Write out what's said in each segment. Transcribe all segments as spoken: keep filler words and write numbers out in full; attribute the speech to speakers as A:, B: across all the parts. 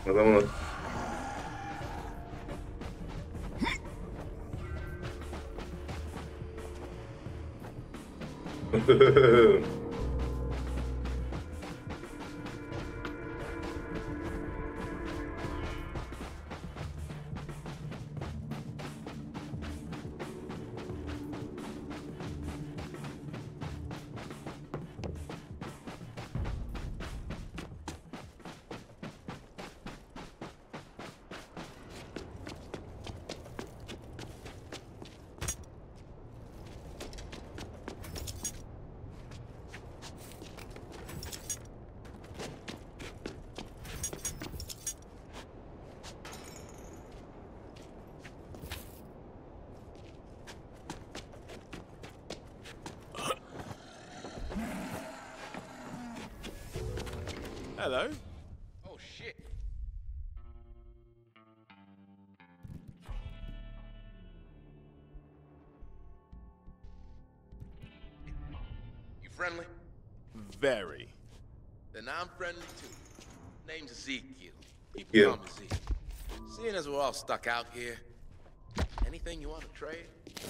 A: Nos vámonos.
B: Hello.
C: Oh, shit. You friendly?
B: Very.
C: Then I'm friendly too. Name's Ezekiel. People
A: Yeah.
C: call me Zeke. Seeing as we're all stuck out here, anything you want to trade?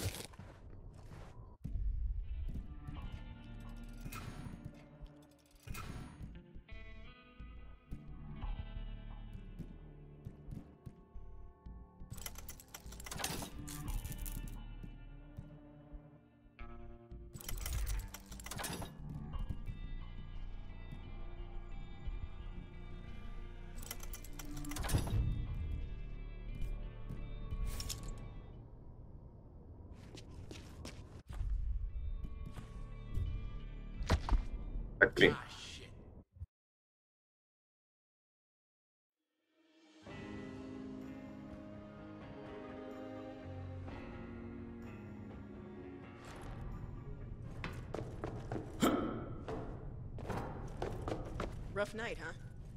A: Aquí.
C: Ah, shit.
D: Rough night, huh?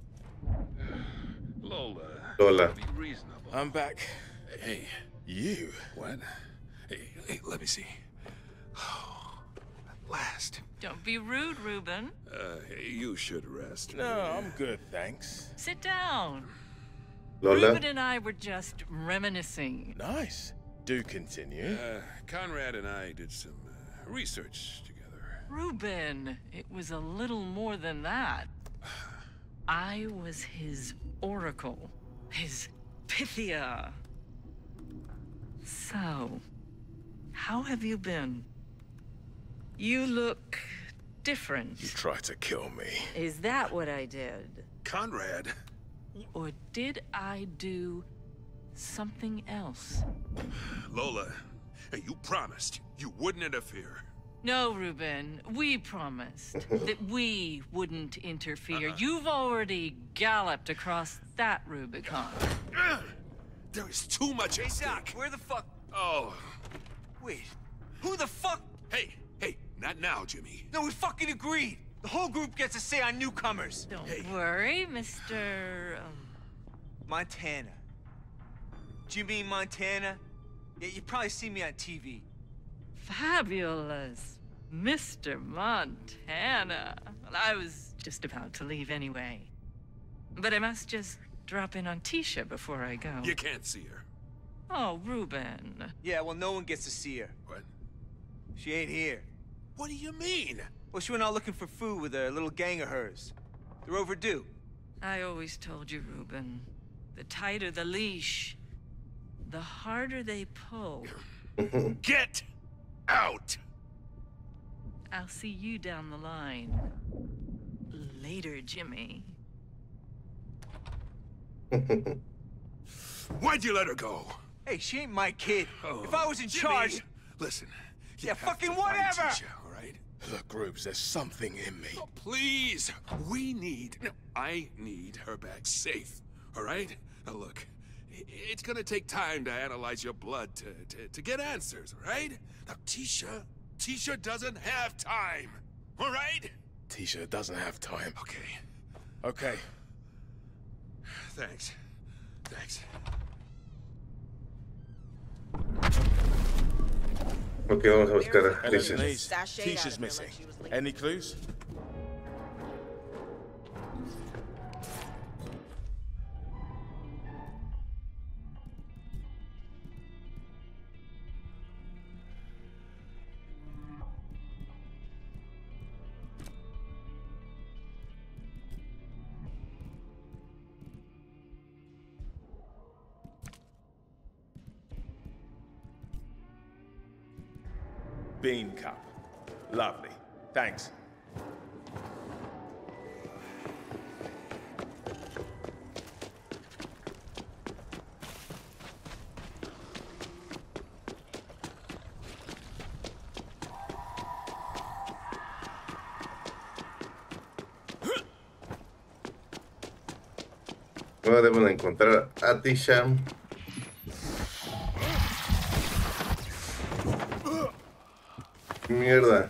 E: Lola.
A: Lola.
E: Be reasonable.
B: I'm back.
E: Hey,
B: You?
E: what? Hey, hey, let me see. Oh, at last.
F: Don't be rude, Reuben.
E: Uh, you should rest.
B: No, I'm good, thanks.
F: Sit down.
A: Lola.
F: Reuben and I were just reminiscing.
B: Nice. Do continue.
E: Uh, Conrad and I did some uh, research together.
F: Reuben, it was a little more than that. I was his oracle, his Pythia. So, how have you been? You look different.
B: You tried to kill me.
F: Is that what I did?
E: Conrad?
F: Or did I do something else?
E: Lola, hey, you promised you wouldn't interfere.
F: No, Reuben, we promised that we wouldn't interfere. You've already galloped across that Rubicon.
E: Ugh! There is too much at stake.
G: Where the fuck?
E: Oh,
G: Wait, who the fuck?
E: hey, hey, not now, Jimmy.
G: No, we fucking agreed. The whole group gets a say on newcomers.
F: Don't
E: Hey.
F: worry, Mister Um,
G: Montana. Jimmy Montana? Yeah, you probably see me on T V.
F: Fabulous. Mister Montana. Well, I was just about to leave anyway. But I must just drop in on Tisha before I go.
E: You can't see her.
F: Oh, Reuben.
G: Yeah, well, no one gets to see her.
E: What?
G: She ain't here.
E: What do you mean?
G: Well, she went out looking for food with a little gang of hers. They're overdue.
F: I always told you, Reuben. The tighter the leash, the harder they pull.
E: Get out!
F: I'll see you down the line. Later, Jimmy.
E: Why'd you let her go?
G: Hey, she ain't my kid.
E: Oh,
G: If I was in
E: Jimmy,
G: charge...
E: Listen. you
G: Yeah,
E: have
G: fucking
E: to find
G: whatever!
E: Tisha, all right?
B: Look, Rubes, there's something in me.
E: Oh, please. We need... No, I need her back safe, all right? Now, look. i- It's gonna take time to analyze your blood to, to, to get answers, all right? Now, Tisha... Tisha doesn't have time, all right?
B: Tisha doesn't have time.
E: Okay.
B: Okay.
E: Thanks. Thanks.
A: Ok, vamos a buscar a
B: Hello,
A: Tisha.
B: please.
D: Sashayed out of
B: Tisha's
D: her
B: missing.
D: like she was leaving.
B: Any clues? bean cup. Lovely. Thanks.
A: Ahora debo de encontrar a Tisha. Mierda.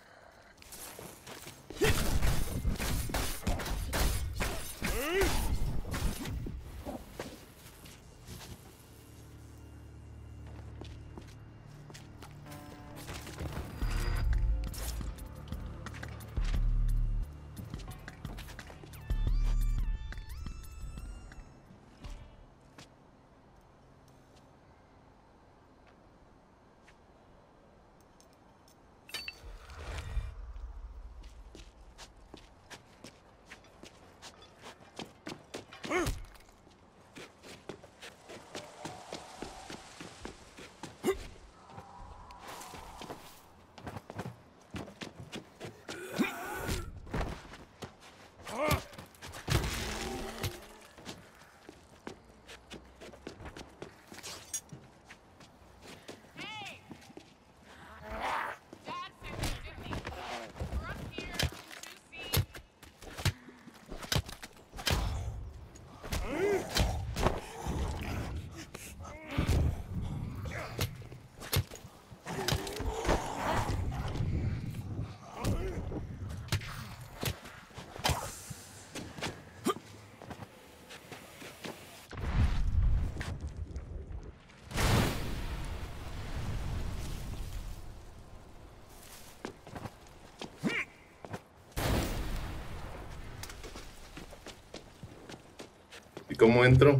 A: ¿Y cómo entro?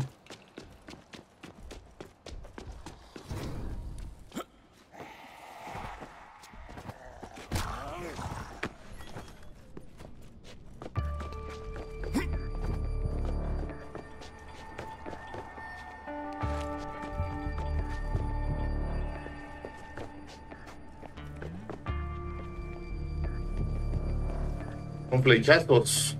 A: Con flechazos.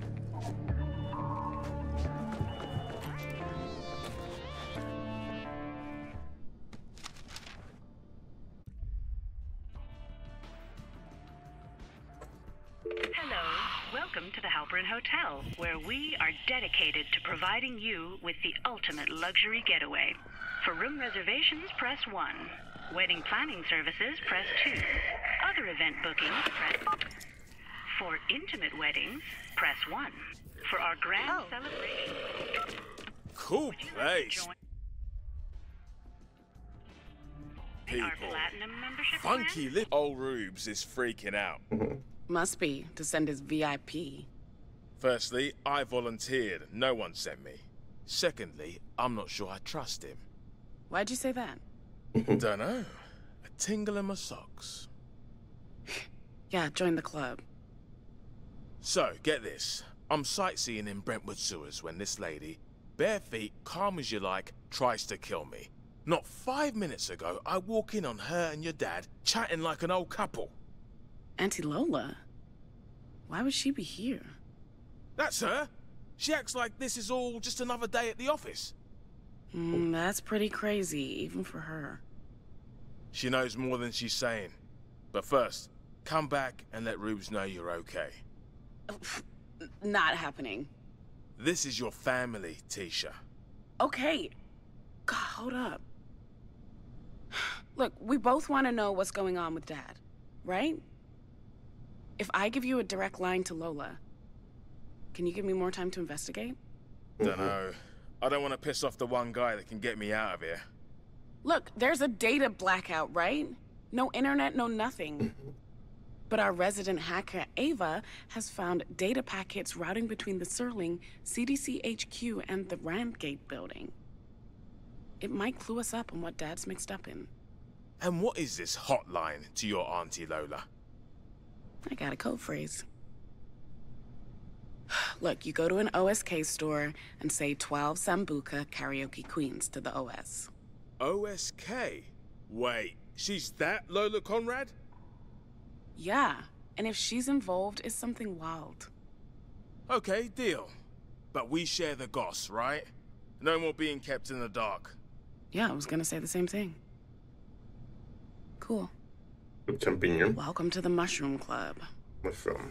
D: Welcome to the Halperin Hotel, where we are dedicated to providing you with the ultimate luxury getaway. For room reservations, press one. Wedding planning services, press two. Other event bookings, press... For intimate weddings, press one. For our grand oh. celebration...
B: Cool place.
D: People. Our platinum membership
B: Funky lip. Old Rubes is freaking out.
H: Must be, to send his V I P.
B: Firstly, I volunteered. No one sent me. Secondly, I'm not sure I trust him.
H: Why'd you say that?
B: Dunno. A tingle in my socks.
H: Yeah, join the club.
B: So, get this. I'm sightseeing in Brentwood sewers when this lady, bare feet, calm as you like, tries to kill me. Not five minutes ago, I walk in on her and your dad chatting like an old couple.
H: Auntie Lola? Why would she be here?
B: That's her. She acts like this is all just another day at the office.
H: Mm, that's pretty crazy, even for her.
B: She knows more than she's saying. But first, come back and let Rubes know you're okay.
H: Not happening.
B: This is your family, Tisha.
H: Okay. God, hold up. Look, we both want to know what's going on with Dad, right? If I give you a direct line to Lola, can you give me more time to investigate?
B: Dunno. I don't want to piss off the one guy that can get me out of here.
H: Look, there's a data blackout, right? No internet, no nothing. But our resident hacker, Ava, has found data packets routing between the Serling, C D C H Q, and the Randgate building. It might clue us up on what Dad's mixed up in.
B: And what is this hotline to your Auntie Lola?
H: I got a code phrase. Look, you go to an O S K store and say twelve Sambuca Karaoke Queens to the O S.
B: O S K? Wait, she's that Lola Conrad?
H: Yeah, and if she's involved, it's something wild.
B: Okay, deal. But we share the goss, right? No more being kept in the dark.
H: Yeah, I was gonna say the same thing. Cool.
A: Champiñón.
H: Welcome to the Mushroom Club.
A: Mushroom.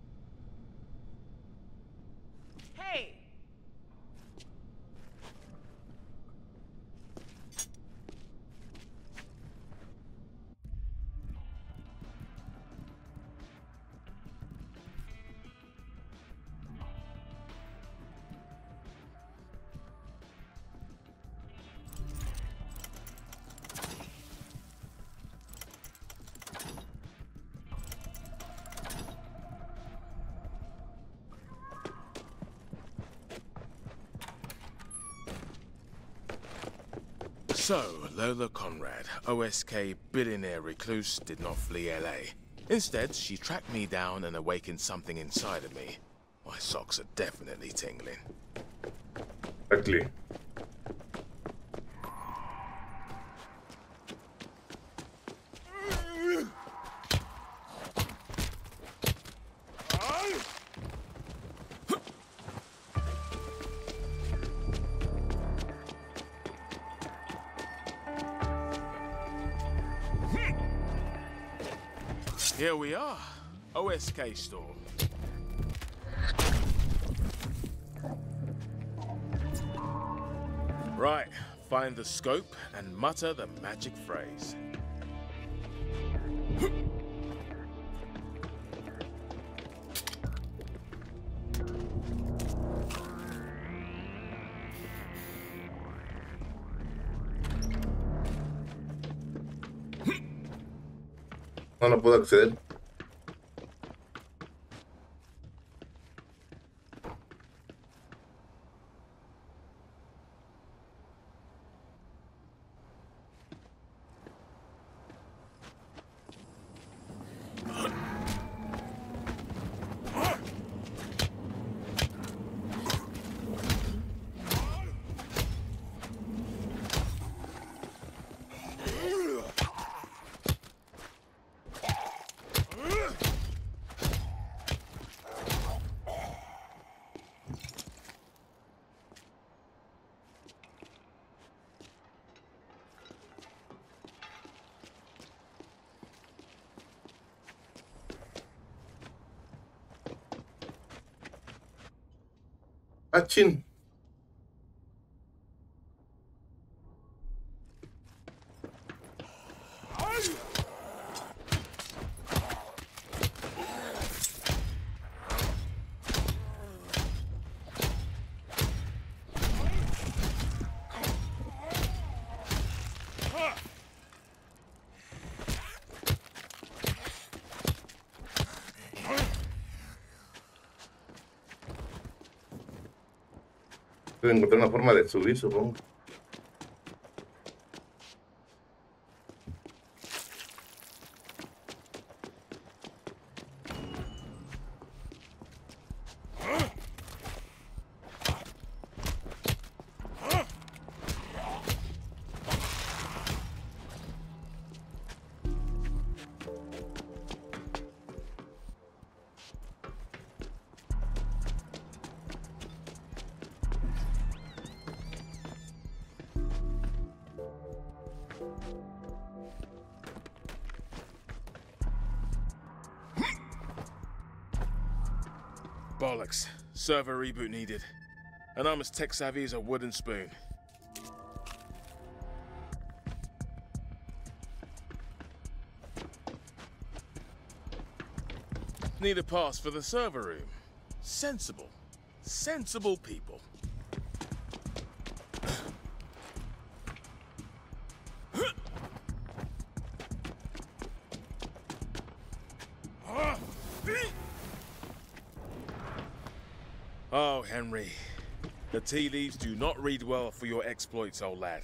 G: Hey!
B: So, Lola Conrad, O S K billionaire recluse, did not flee L A. Instead, she tracked me down and awakened something inside of me. My socks are definitely tingling.
A: Exactly.
B: Here we are, O S K store. Right, find the scope and mutter the magic phrase.
A: No, no puedo acceder. Ah, chin. Debo encontrar una forma de subir, supongo.
B: Bollocks. Server reboot needed. And I'm as tech savvy as a wooden spoon. Need a pass for the server room. Sensible. Sensible people. Oh, Henry. The tea leaves do not read well for your exploits, old lad.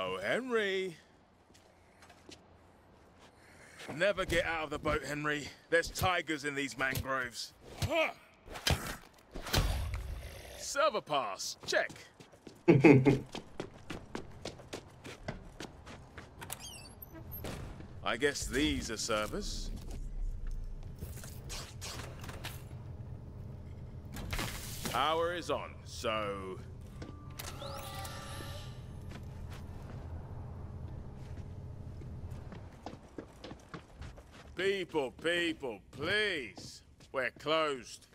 B: Oh, Henry. Never get out of the boat, Henry. There's tigers in these mangroves. Huh. Server pass. Check. I guess these are servers. Power is on, so... People, people, please. We're closed.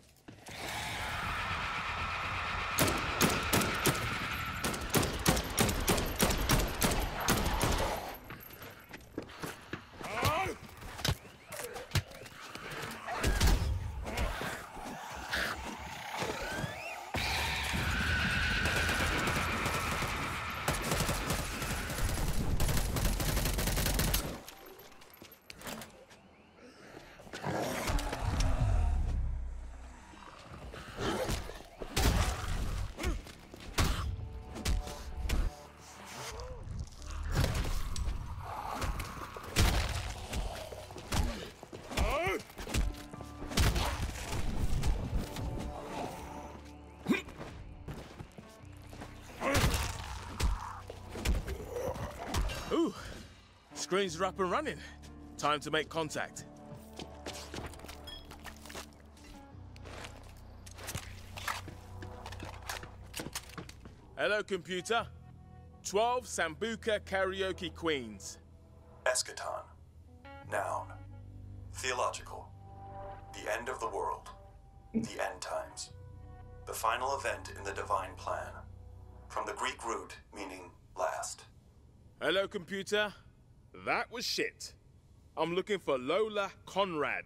B: Ooh, screens are up and running. Time to make contact. Hello, computer. twelve Sambuca Karaoke Queens.
I: Eschaton. Noun. Theological. The end of the world. The end times. The final event in the divine plan. From the Greek root meaning last.
B: Hello, computer. That was shit. I'm looking for Lola Conrad.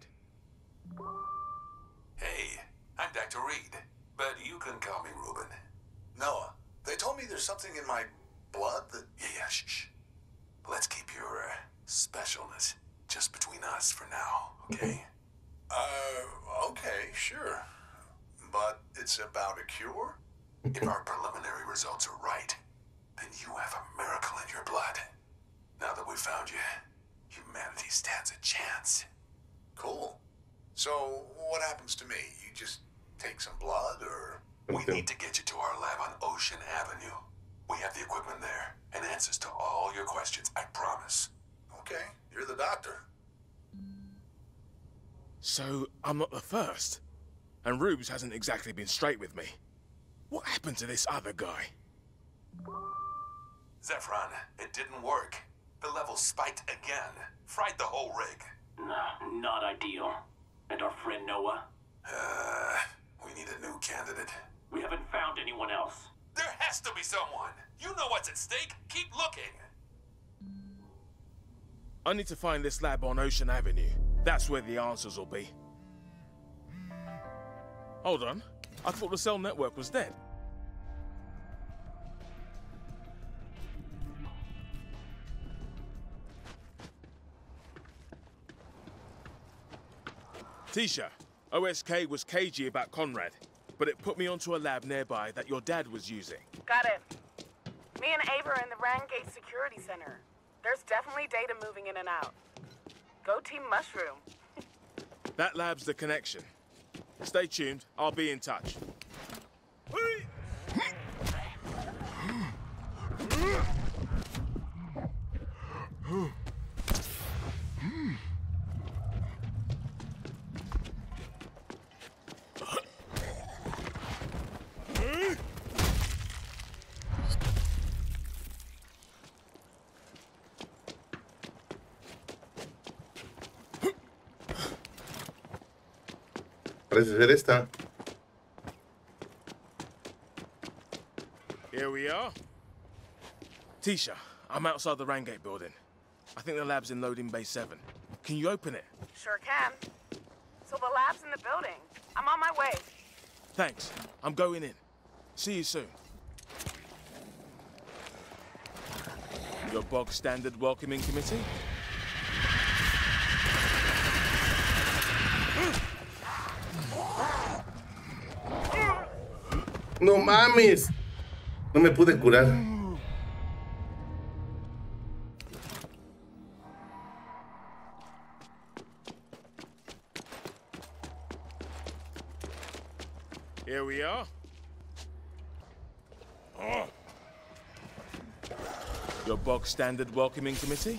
I: Hey, I'm Doctor Reed, but you can call me Ruben. Noah, they told me there's something in my blood that... Yeah, yeah, shh, shh. Let's keep your uh, specialness just between us for now, okay? uh, okay, sure. But it's about a cure? If our preliminary results are right, then you have a miracle in your blood. Now that we've found you, humanity stands a chance. Cool. So, what happens to me? You just take some blood, or... We need to get you to our lab on Ocean Avenue. We have the equipment there, and answers to all your questions, I promise. Okay, you're the doctor.
B: So, I'm not the first. And Rubes hasn't exactly been straight with me. What happened to this other guy?
I: Zephron, it didn't work. The levels spiked again. Fried the whole rig.
J: Nah, not ideal. And our friend Noah?
I: Uh, we need a new candidate.
J: We haven't found anyone else.
I: There has to be someone. You know what's at stake. Keep looking.
B: I need to find this lab on Ocean Avenue. That's where the answers will be. Hold on. I thought the cell network was dead. Tisha, O S K was cagey about Conrad, but it put me onto a lab nearby that your dad was using.
H: Got it. Me and Ava are in the Rangate Security Center. There's definitely data moving in and out. Go Team Mushroom.
B: That lab's the connection. Stay tuned. I'll be in touch.
A: Parece ser esta.
B: Here we are. Tisha, I'm outside the Rangate building. I think the lab's in loading bay seven. Can you open it?
H: Sure can. So the lab's in the building. I'm on my way.
B: Thanks. I'm going in. See you soon. Your bog standard welcoming committee?
A: No mames. No me pude curar.
B: Here we are. Oh. Your bog standard welcoming committee?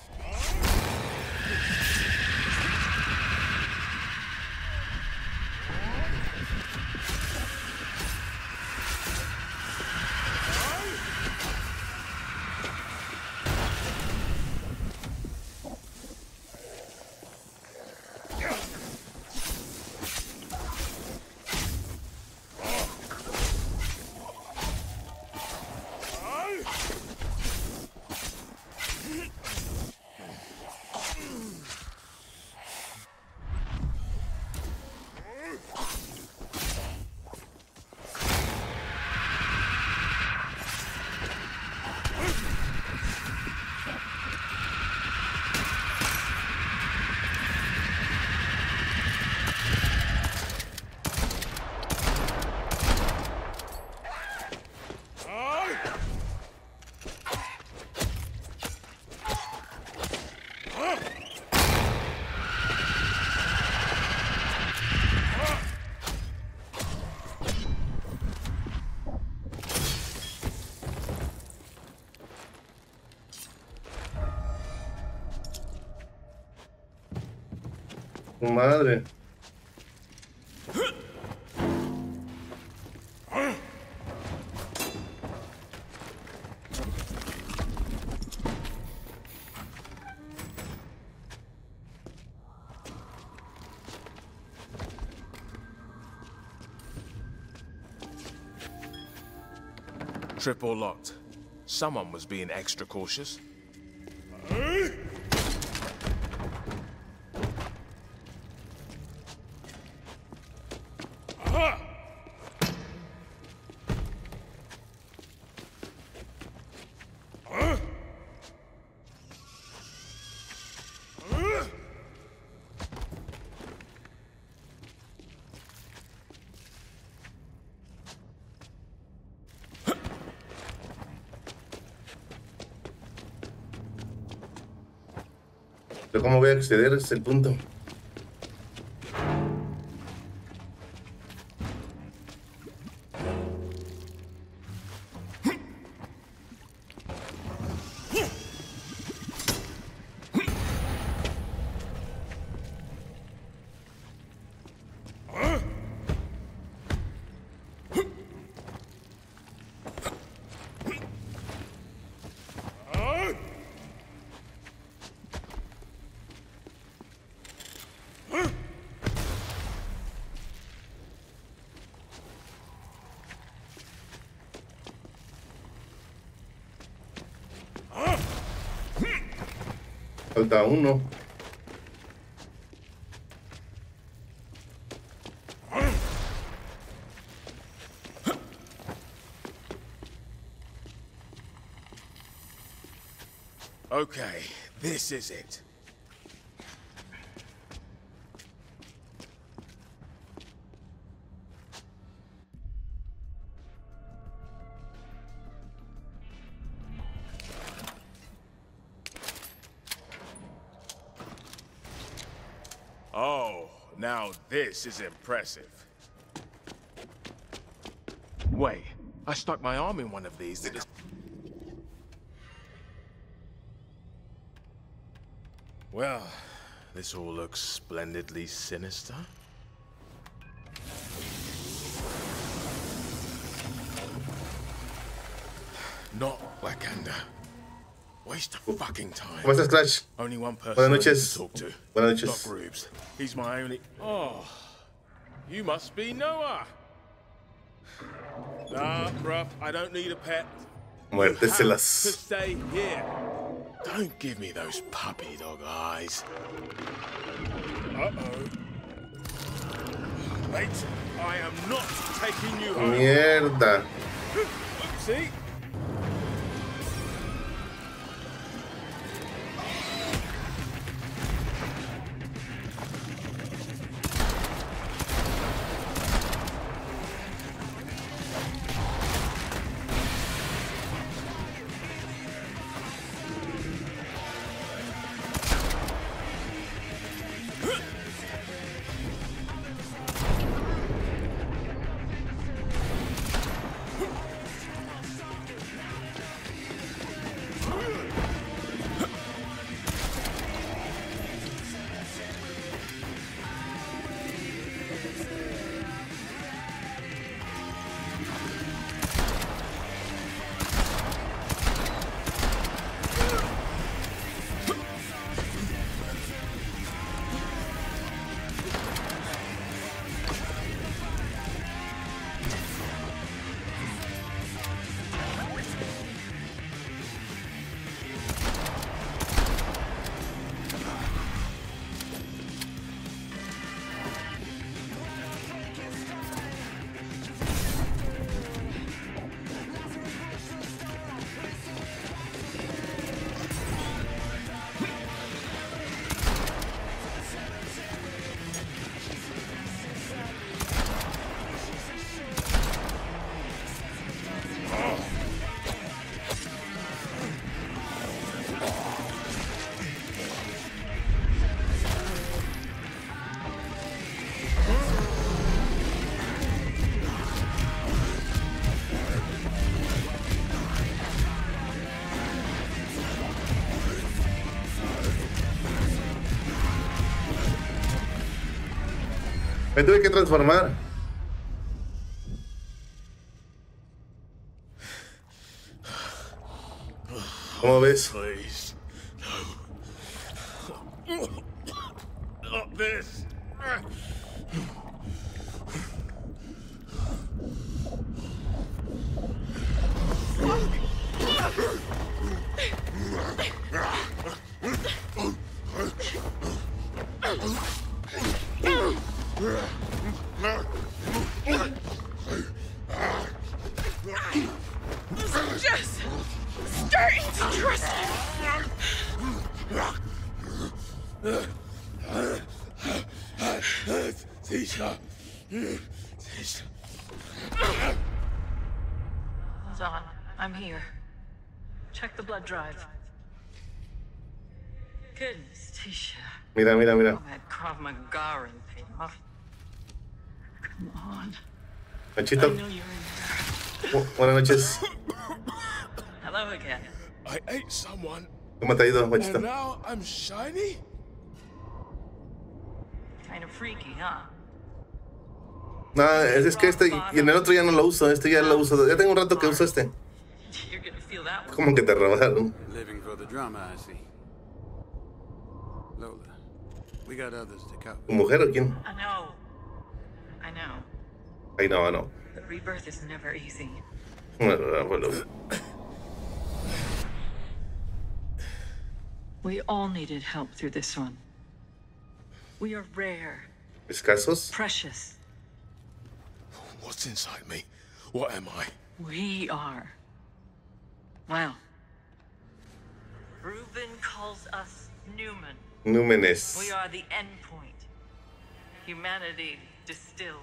A: Madre.
B: Triple locked. Someone was being extra cautious.
A: Pero ¿cómo voy a acceder? Ese es el punto. Falta uno.
B: Okay, this is it. Oh, now this is impressive. Wait, I stuck my arm in one of these that is... Well, this all looks splendidly sinister. Not Wakanda. Waste of fucking time.
A: ¿Cómo estás, Crash?
B: Only one person
A: Buenas
B: I need
A: noches.
B: to talk to.
A: Buenas noches.
B: Doc Rubes. He's my only... Oh, you must be Noah. Nah, bruv, I don't need a pet. You have to
A: Muérteselas.
B: stay here. Don't give me those puppy dog eyes. Uh-oh. Mate, I am not taking you home.
A: Mierda.
B: Oopsie.
A: Me tuve que transformar. ¿Cómo ves?
B: Please. No. Not this.
H: Just starting to trust
B: Tisha. Tisha.
F: Hold on. I'm here. Check the blood drive. Goodness, Tisha.
A: Mira, mira, mira.
F: Oh, that Krav Maga paid off. Come on.
A: Nachito.
F: I know you're in there.
A: Bu- Buenas noches.
F: Hello again.
B: I ate someone,
A: ¿Cómo te ha ido,
B: and
A: Machito?
B: now I'm shiny?
F: Kind of freaky, huh?
A: No, es, es que este y en el otro ya no lo uso. Este ya lo uso. Ya tengo un rato que uso este.
F: You're gonna feel that one.
A: Como que te robaron.
K: Living for the drama, I see. Lola, we got others to cover.
A: ¿Tu mujer o quién?
F: I know. I know.
A: Ay, no, no.
F: But rebirth is never easy.
A: Bueno, bueno.
F: We all needed help through this one. We are rare,
A: ¿Escasos?
F: precious.
B: What's inside me? What am I?
F: We are. Well, Reuben calls us Newman.
A: Númenes.
F: We are the end point. Humanity distilled.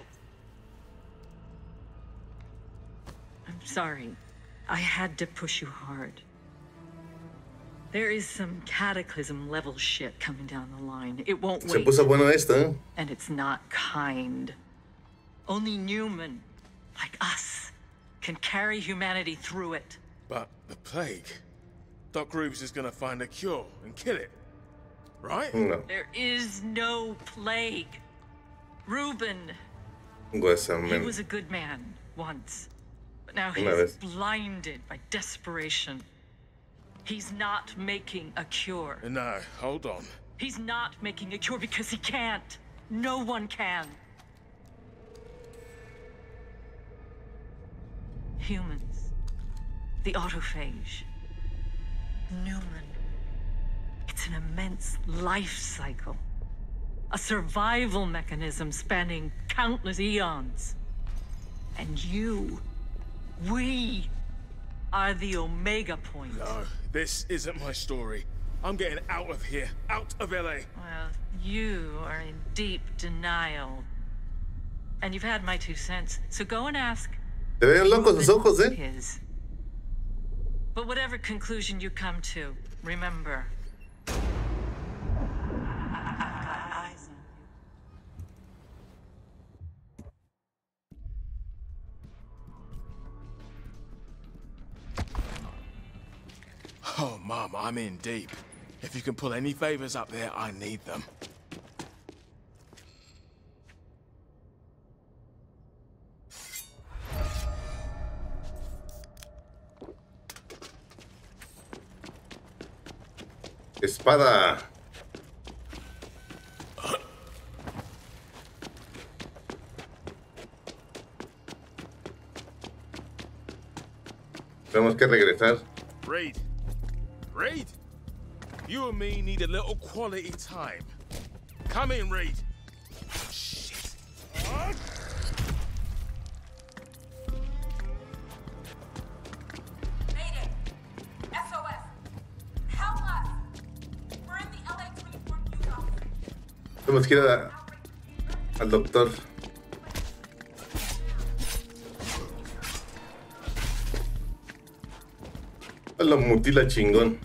F: I'm sorry. I had to push you hard. There is some cataclysm level shit coming down the line. It won't
A: Se
F: wait.
A: puso bueno esto, ¿eh?
F: And it's not kind. Only Newman, like us, can carry humanity through it.
B: But the plague. Doc Rubes is gonna find a cure and kill it. Right?
A: No.
F: There is no plague. Reuben, he
A: Guasamen.
F: was a good man once. But now
A: Una
F: he's
A: vez.
F: blinded by desperation. He's not making a cure.
B: No, hold on.
F: He's not making a cure because he can't. No one can. Humans. The autophage. Newman. It's an immense life cycle. A survival mechanism spanning countless eons. And you, we, are the Omega point.
B: No, this isn't my story. I'm getting out of here. Out of L A.
F: Well, you are in deep denial. And you've had my two cents, so go and ask.
A: Te ven locos los ojos, ¿eh?
F: His. But whatever conclusion you come to, remember. Eyes on
B: Oh, Mom, I'm in deep. If you can pull any favors up there, I need them.
A: Espada. Tenemos que regresar.
B: Reed. Reed. You and me need a little quality time. Come in, Reed. Shit.
L: Mayday! S O S! Help us! We're in the L A twenty-four News office.
A: Tenemos que ir a- al doctor. Lo mutila chingón.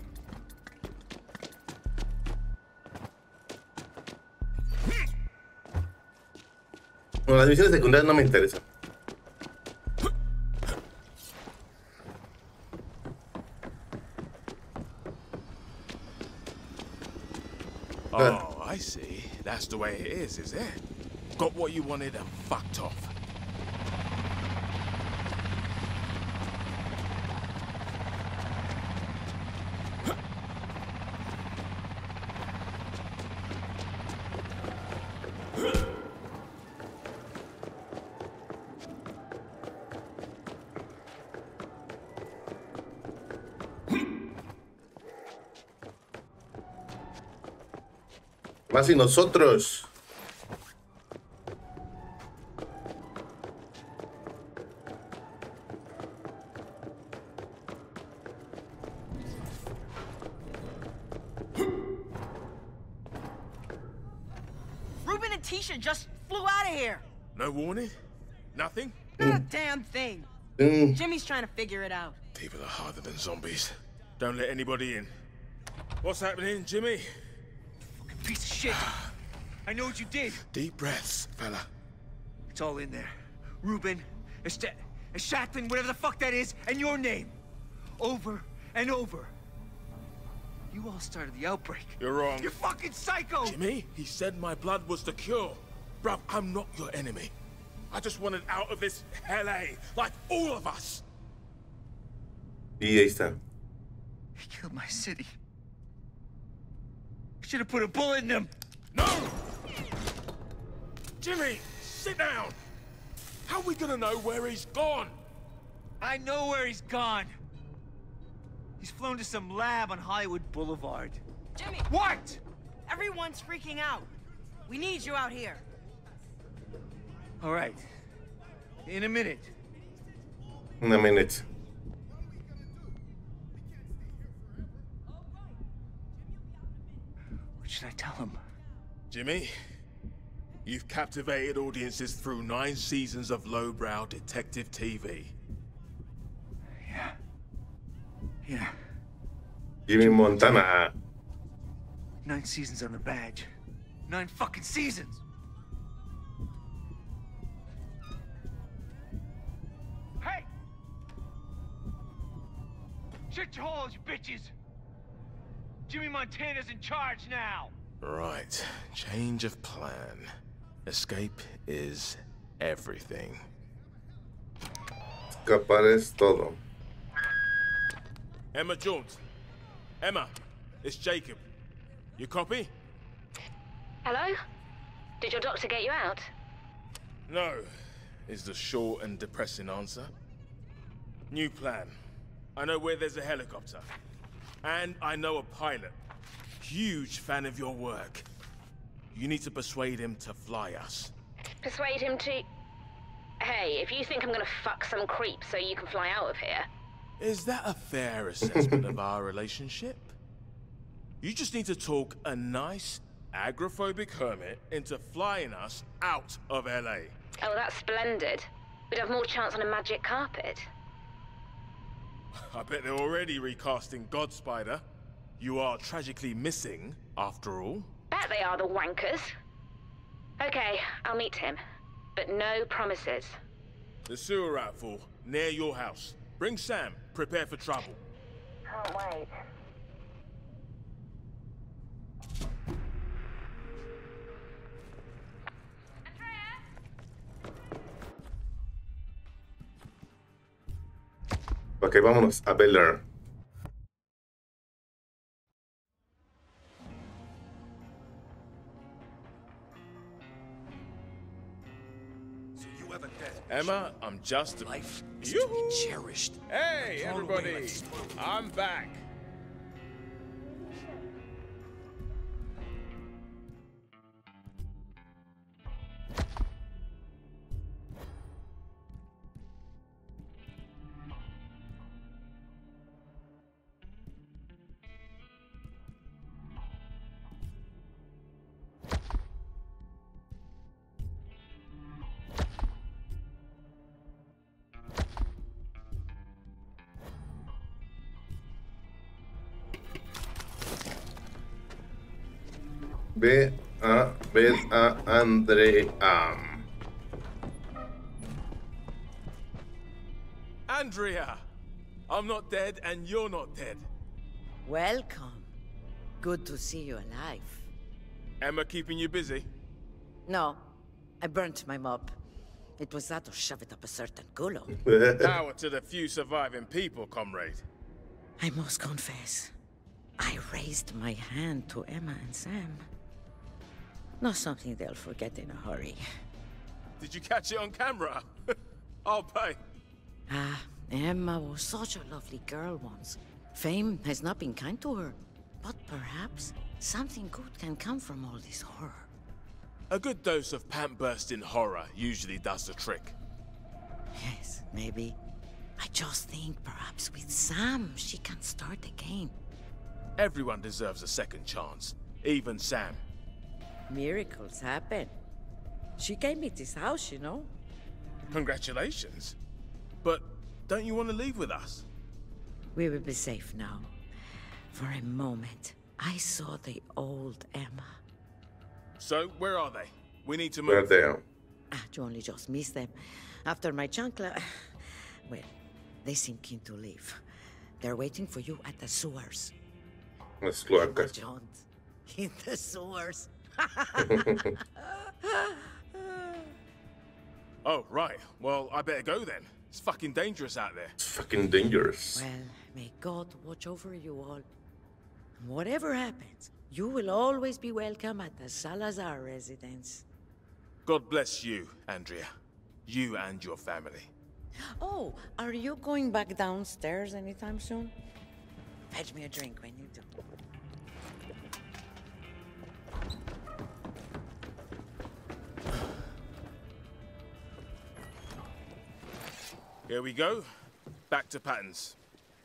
A: No, las misiones secundarias no me interesan.
B: Oh, I see. That's the way it is, is it? got what you wanted and fucked off.
A: Más y nosotros.
M: Ruben and Tisha just flew out of here.
B: No warning? Nothing?
M: Not a damn thing.
A: Mm.
M: Jimmy's trying to figure it out.
B: People are harder than zombies. Don't let anybody in. What's happening, Jimmy?
G: Piece of shit. I know what you did.
B: Deep breaths, fella.
G: It's all in there. Ruben, Est Eshatlin, whatever the fuck that is, and your name. Over and over. You all started the outbreak.
B: You're wrong.
G: You're fucking psycho!
B: Jimmy, he said my blood was the cure. Bruv, I'm not your enemy. I just wanted out of this L A, like all of us.
A: Y ahí está.
G: He killed my city. Should have put a bullet in him.
B: No! Jimmy, sit down. How are we gonna know where he's gone?
G: I know where he's gone. He's flown to some lab on Hollywood Boulevard.
M: Jimmy!
G: What?
M: Everyone's freaking out. We need you out here.
G: All right. In a minute.
A: In a minute.
G: What should I tell him?
B: Jimmy, you've captivated audiences through nine seasons of lowbrow detective T V.
G: Yeah. Yeah.
A: Jimmy Montana.
G: Nine seasons on the badge. Nine fucking seasons! Hey! Shut your holes, you bitches! Jimmy Montana's in charge now!
B: Right. Change of plan. Escape is everything.
A: Escapar es todo.
B: Emma Jones. Emma, it's Jacob. You copy?
N: Hello? Did your doctor get you out?
B: No, is the short and depressing answer. New plan. I know where there's a helicopter. And I know a pilot. Huge fan of your work. You need to persuade him to fly us.
N: Persuade him to... Hey, if you think I'm gonna fuck some creep so you can fly out of here...
B: Is that a fair assessment of our relationship? You just need to talk a nice, agoraphobic hermit into flying us out of L A.
N: Oh, that's splendid. We'd have more chance on a magic carpet.
B: I bet they're already recasting God Spider. You are tragically missing, after all.
N: Bet they are the wankers. Okay, I'll meet him. But no promises.
B: The sewer outfall, near your house. Bring Sam. Prepare for trouble.
N: Can't wait.
A: Ok, vámonos a Bel Air.
B: Emma, I'm just...
O: Life is
B: Yoo-hoo!
O: to be cherished.
B: Hey,
O: Thrown away
B: everybody!
O: like smoke.
B: I'm back.
A: Ve a ver a Andrea.
B: Andrea! I'm not dead and you're not dead.
P: Welcome. Good to see you alive.
B: Emma keeping you busy?
P: No, I burnt my mob. It was that or shove it up a certain culo.
B: Power to the few surviving people, comrade.
P: I must confess, I raised my hand to Emma and Sam. Not something they'll forget in a hurry.
B: Did you catch it on camera? I'll pay.
P: Ah, Emma was such a lovely girl once. Fame has not been kind to her. But perhaps something good can come from all this horror.
B: A good dose of pant-bursting horror usually does the trick.
P: Yes, maybe. I just think perhaps with Sam, she can start again.
B: Everyone deserves a second chance, even Sam.
P: Miracles happen. She gave me this house, you know.
B: Congratulations. But don't you want to leave with us?
P: We will be safe now. For a moment, I saw the old Emma.
B: So, where are they? We need to move.
A: Where they are?
P: Ah, you only just missed them. After my chancla... Well, they seem keen to leave. They're waiting for you at the sewers.
A: Las cloacas.
P: John, in the sewers.
B: Oh, right. Well, I better go then. It's fucking dangerous out there.
A: It's fucking dangerous.
P: Well, may God watch over you all. Whatever happens, you will always be welcome at the Salazar residence.
B: God bless you, Andrea. You and your family.
P: Oh, are you going back downstairs anytime soon? Fetch me a drink when you do.
B: Here we go. Back to patterns.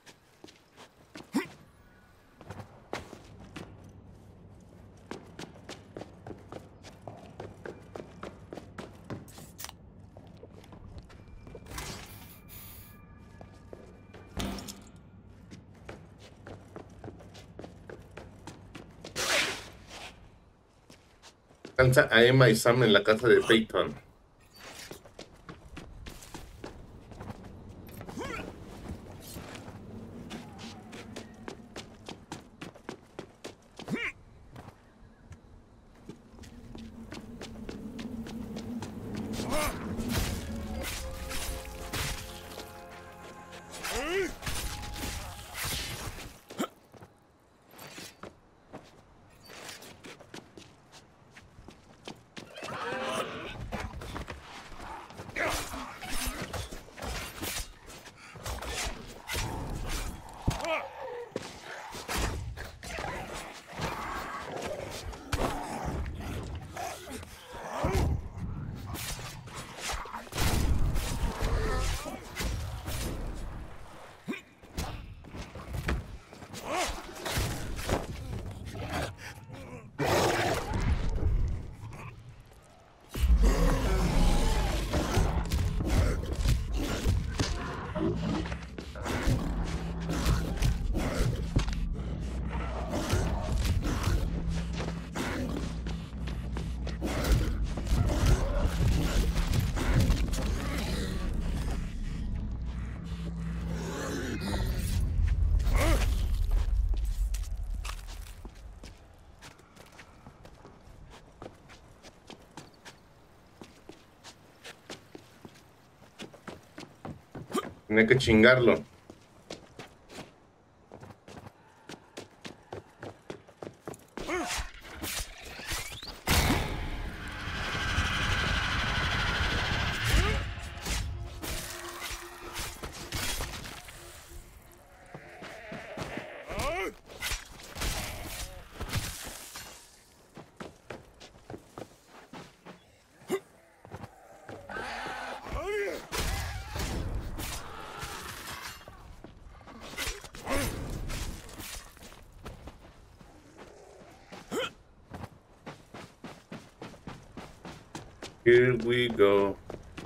A: Alcanza a Emma y Sam en la casa de Peyton. Tenía que chingarlo. Here we go.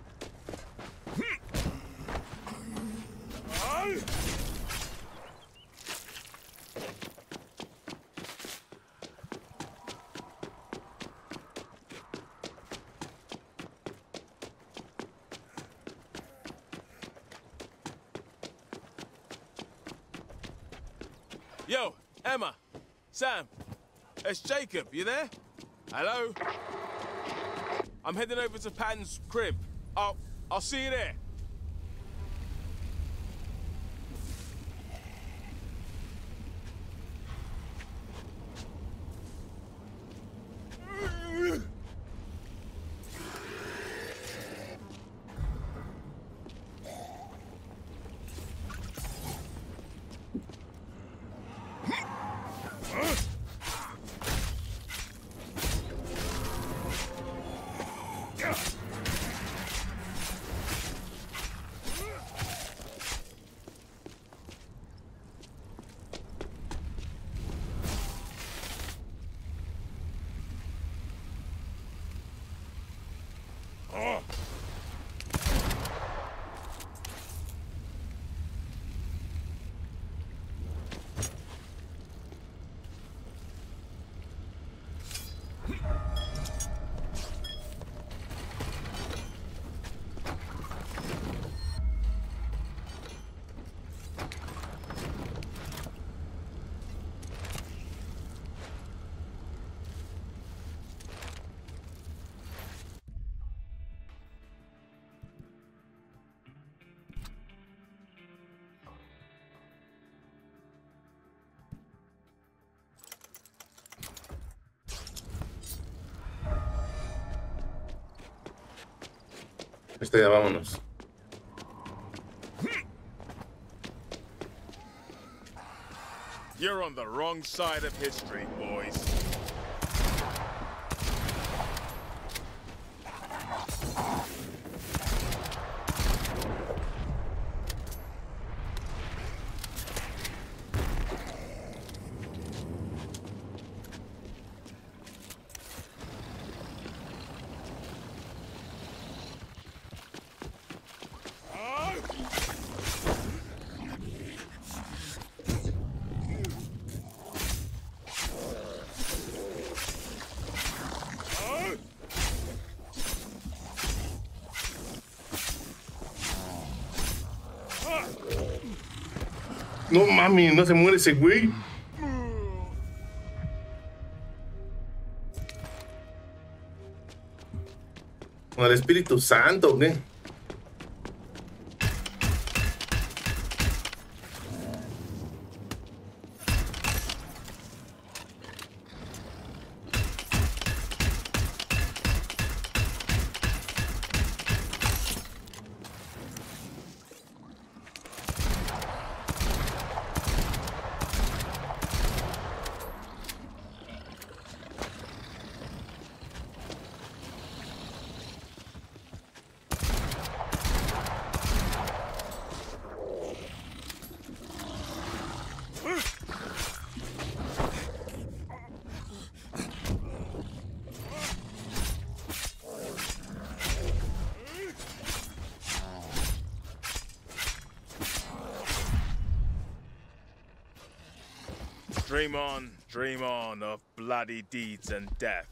B: Yo, Emma, Sam, it's Jacob, you there? Hello? I'm heading over to Patton's crib. I'll, I'll see you there.
A: Este ya vámonos.
B: You're on the wrong side of history, boys.
A: No mami, no se muere ese güey. Con el Espíritu Santo, ¿qué?
B: Dream on, dream on of bloody deeds and death.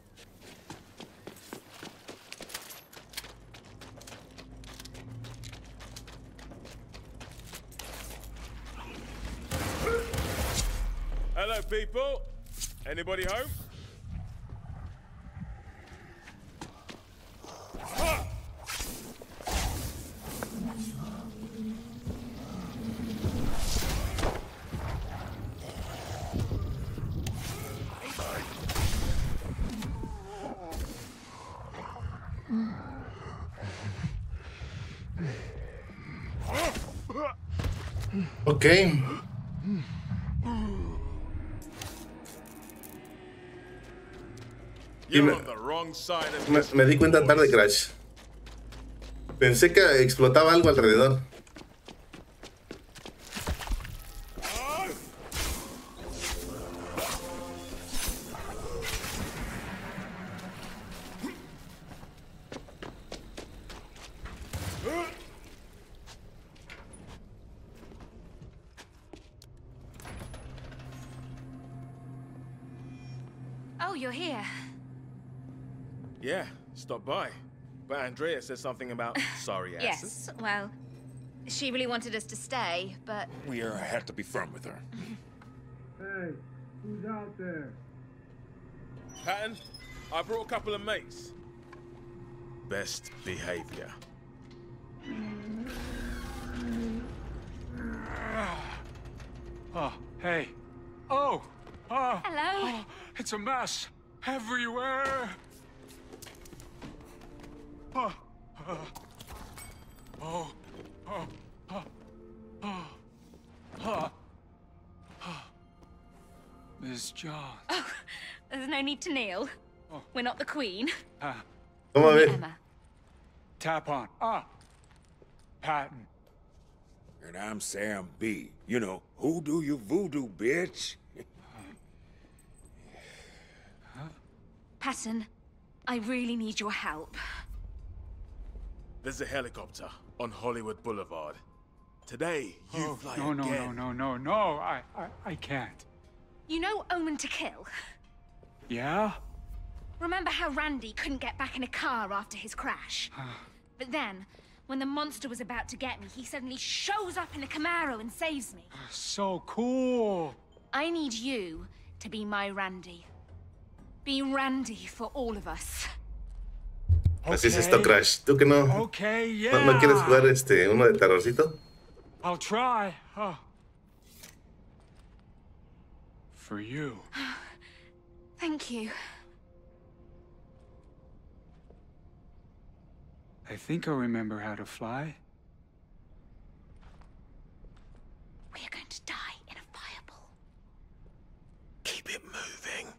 B: Hello, people. Anybody home?
A: Ok. Y me, me, me di cuenta tarde, Crash. Pensé que explotaba algo alrededor.
O: Oh, you're here.
B: Yeah, stop by. But Andrea said something about sorry asses.
O: Yes, well, she really wanted us to stay, but...
Q: We uh, had to be firm with her.
R: Hey, who's out there?
B: Patton, I brought a couple of mates. best behavior.
R: Oh, hey. Oh! Oh!
O: Hello?
R: Oh, it's a mess. Everywhere. Oh. Oh. Oh. Oh. Oh. Oh. Oh. Oh. Miss Jones.
O: Oh, there's no need to kneel.
R: Oh.
O: We're not the Queen.
R: Ah.
A: Come on,
O: Emma.
R: Tap on. Ah. Patton.
Q: And I'm Sam B. You know, who do you voodoo, bitch?
O: Patton, I really need your help.
B: There's a helicopter on Hollywood Boulevard. Today, you
R: Oh,
B: fly
R: no, no,
B: again.
R: no, no, no, no. I, I, I can't.
O: You know Omen to Kill?
R: Yeah?
O: Remember how Randy couldn't get back in a car after his crash? But then, when the monster was about to get me, he suddenly shows up in a Camaro and saves me.
R: So cool.
O: I need you to be my Randy. Be Randy for all of us.
A: Así es esto, Crash. ¿Tú que no?
R: Okay, yeah.
A: ¿No, no quieres jugar este, uno de terrorcito?
R: I'll try. Oh. For you.
O: Thank you.
R: I think I remember how to fly.
O: We are going to die in a fireball.
B: Keep it moving.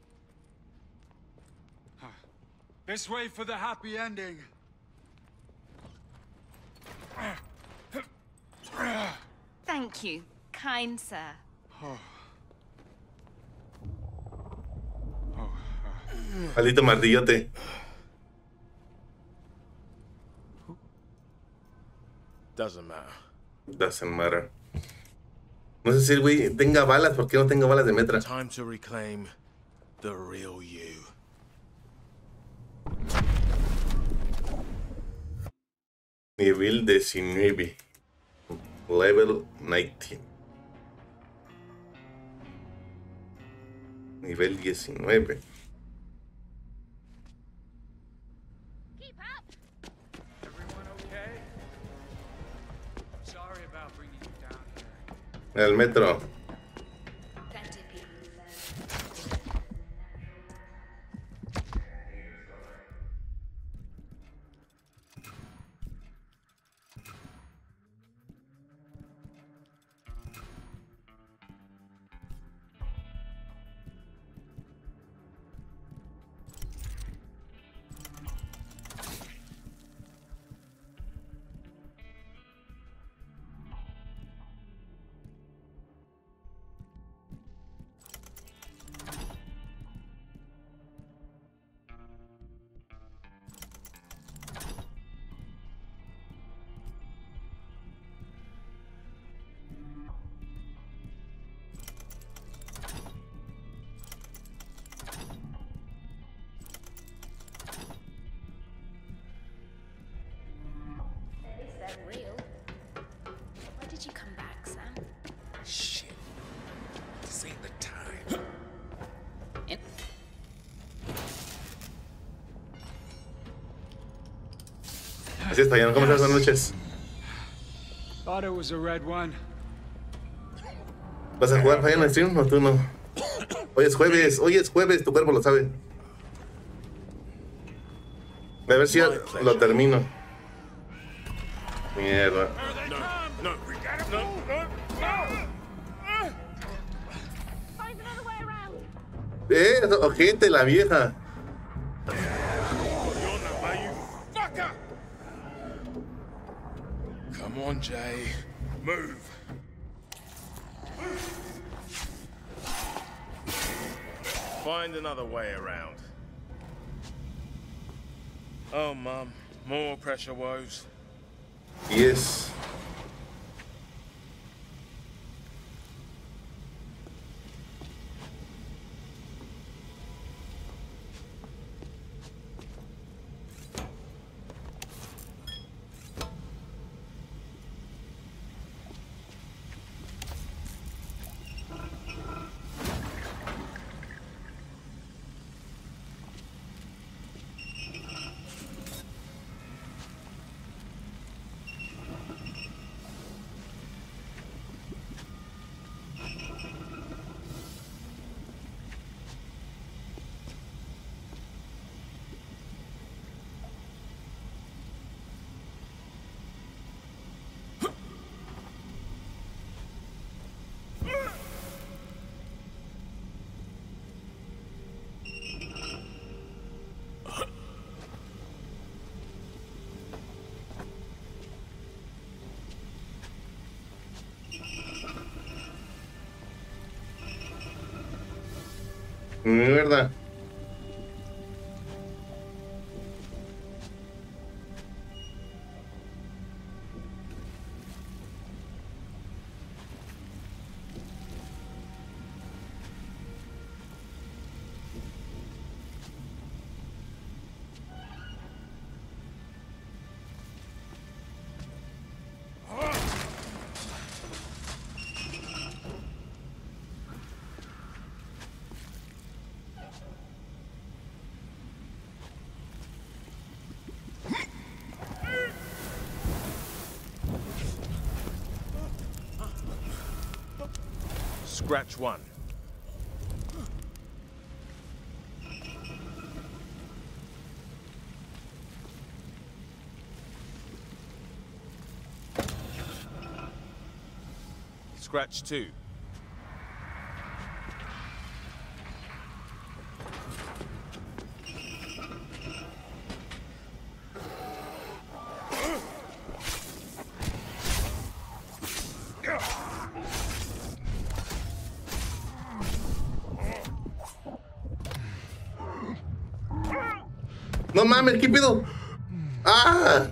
R: This way for the happy ending.
O: Thank you, kind sir.
R: Oh.
A: Maldito martillote.
B: Doesn't matter.
A: Doesn't matter. No sé si el güey tenga balas. ¿Por qué no tengo balas de metra?
B: Time to reclaim the real you.
A: Nivel diecinueve. Level diecinueve. Nivel diecinueve.
R: Everyone okay? Sorry about bringing you down here.
A: El metro.
O: Real? Why did you come back, Sam?
Q: Shit. This ain't the time.
A: Así está, ya. ¿Cómo estás? Buenas noches.
R: Thought it was a red one.
A: ¿Vas a jugar Fire en stream o tú no? Hoy es jueves, hoy es jueves, tu cuerpo lo sabe. A ver si ya lo termino. Mierda.
B: No, we gotta no, no, no.
O: Find another way around.
A: Eh, ojete la vieja.
B: Come on, Jay. Move. Find another way around. Oh, Mum. More pressure woes.
A: Yes. Mierda.
B: Scratch one. Scratch two.
A: No mames, ¿qué pedo? ¡Ah!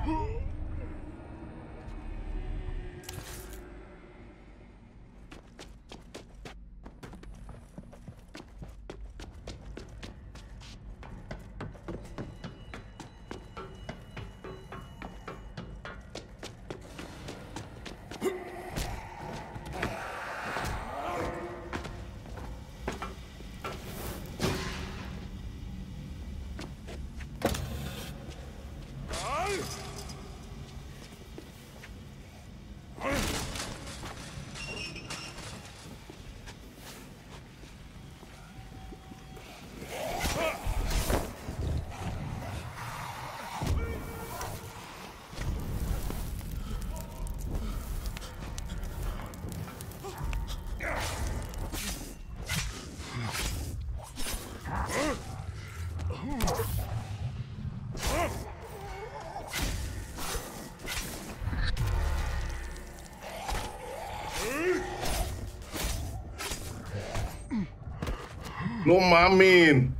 A: No mames.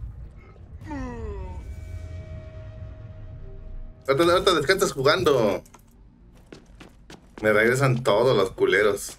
A: Ahorita, ahorita descansas jugando. Me regresan todos los culeros.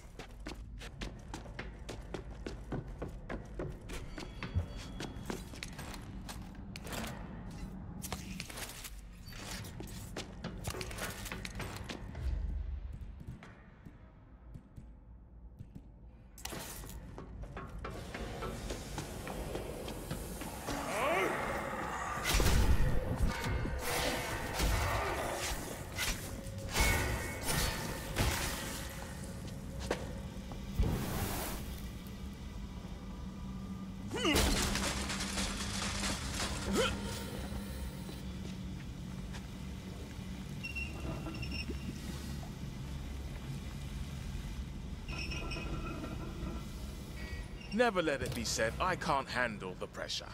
B: Never let it be said I can't handle the pressure.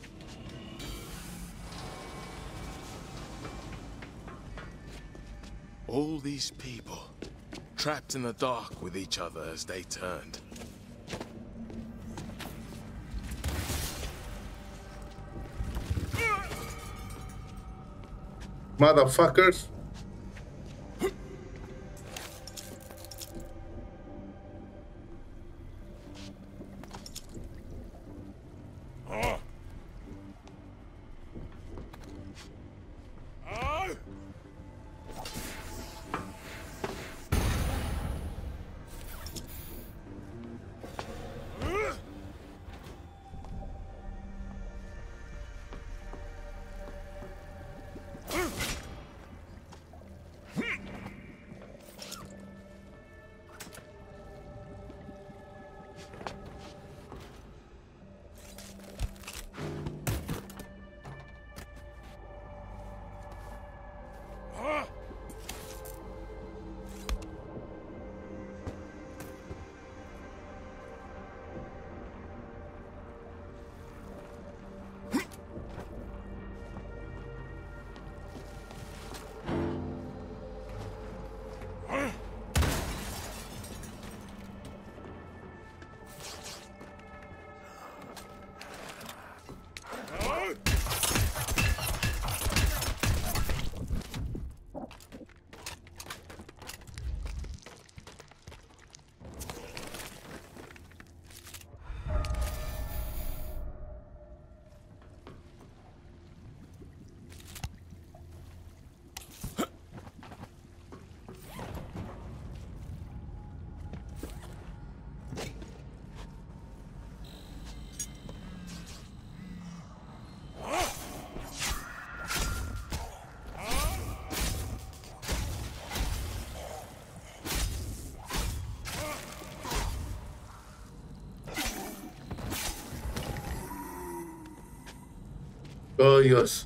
B: All these people, trapped in the dark with each other as they turned.
A: Motherfuckers. Oh, Dios.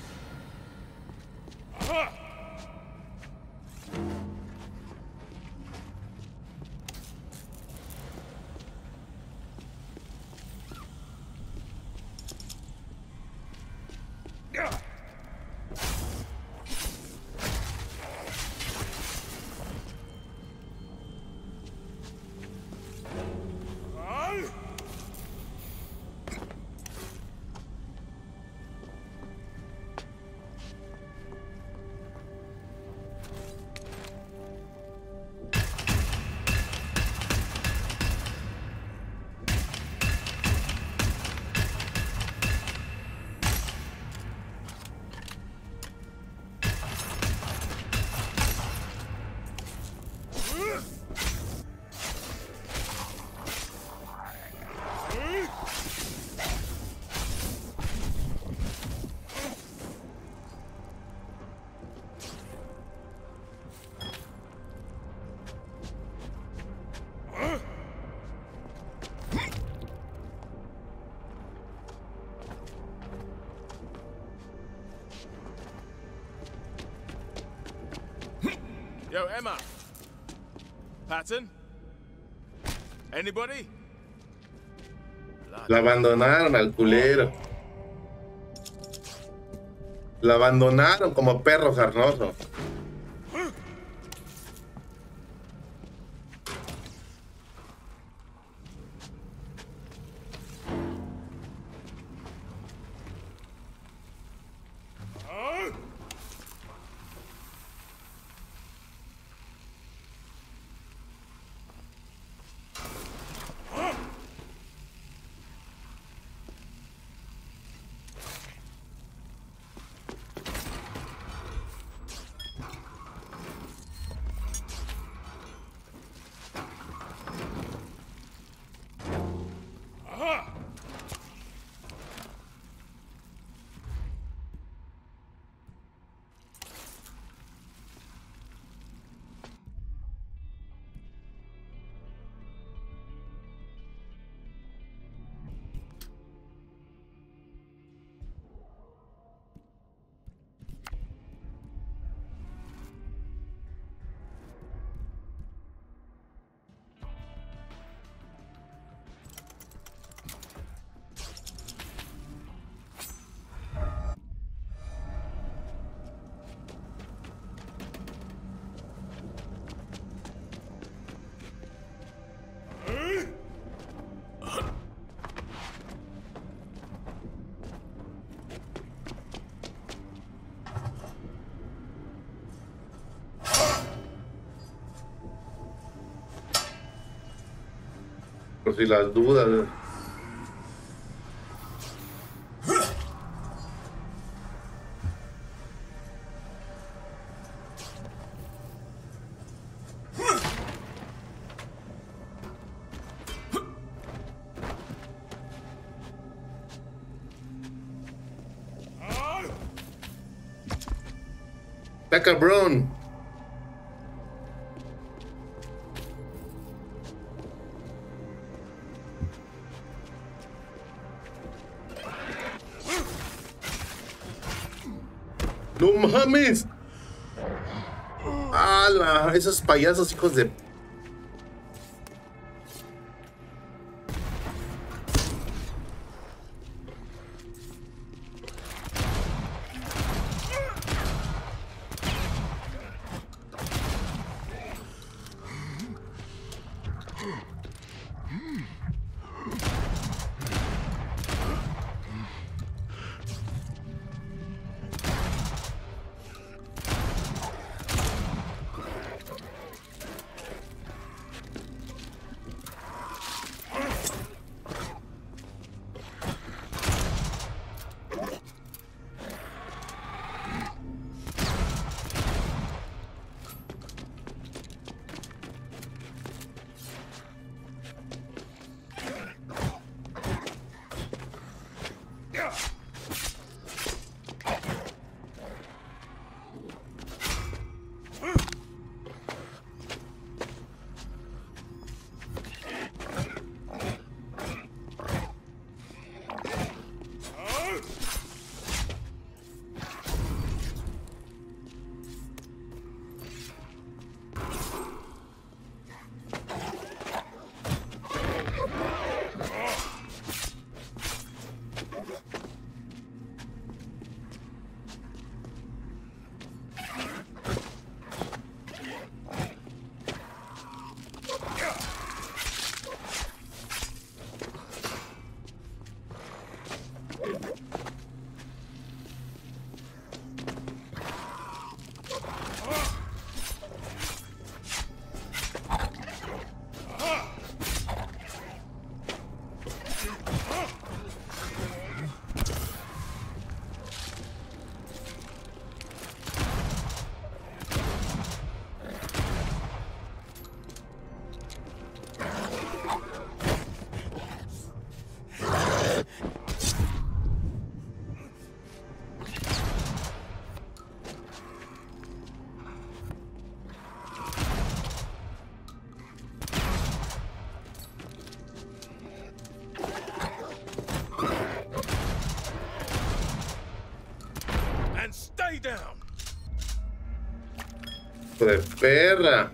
B: Yo, Emma. Patton? Anybody?
A: La abandonaron al culero. La abandonaron como perro sarnoso. Por si las dudas. Está cabrón. ¡No mames! ¡Hala! Esos payasos hijos de...
B: Stay down.
A: De perra.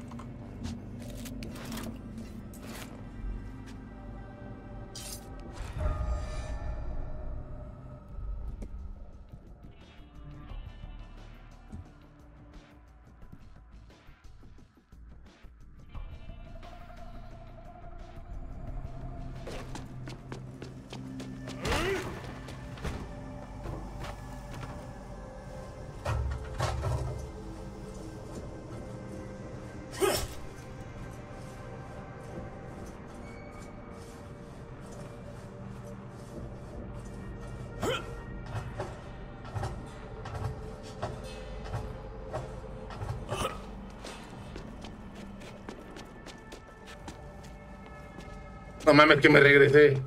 A: No mames que me regresé.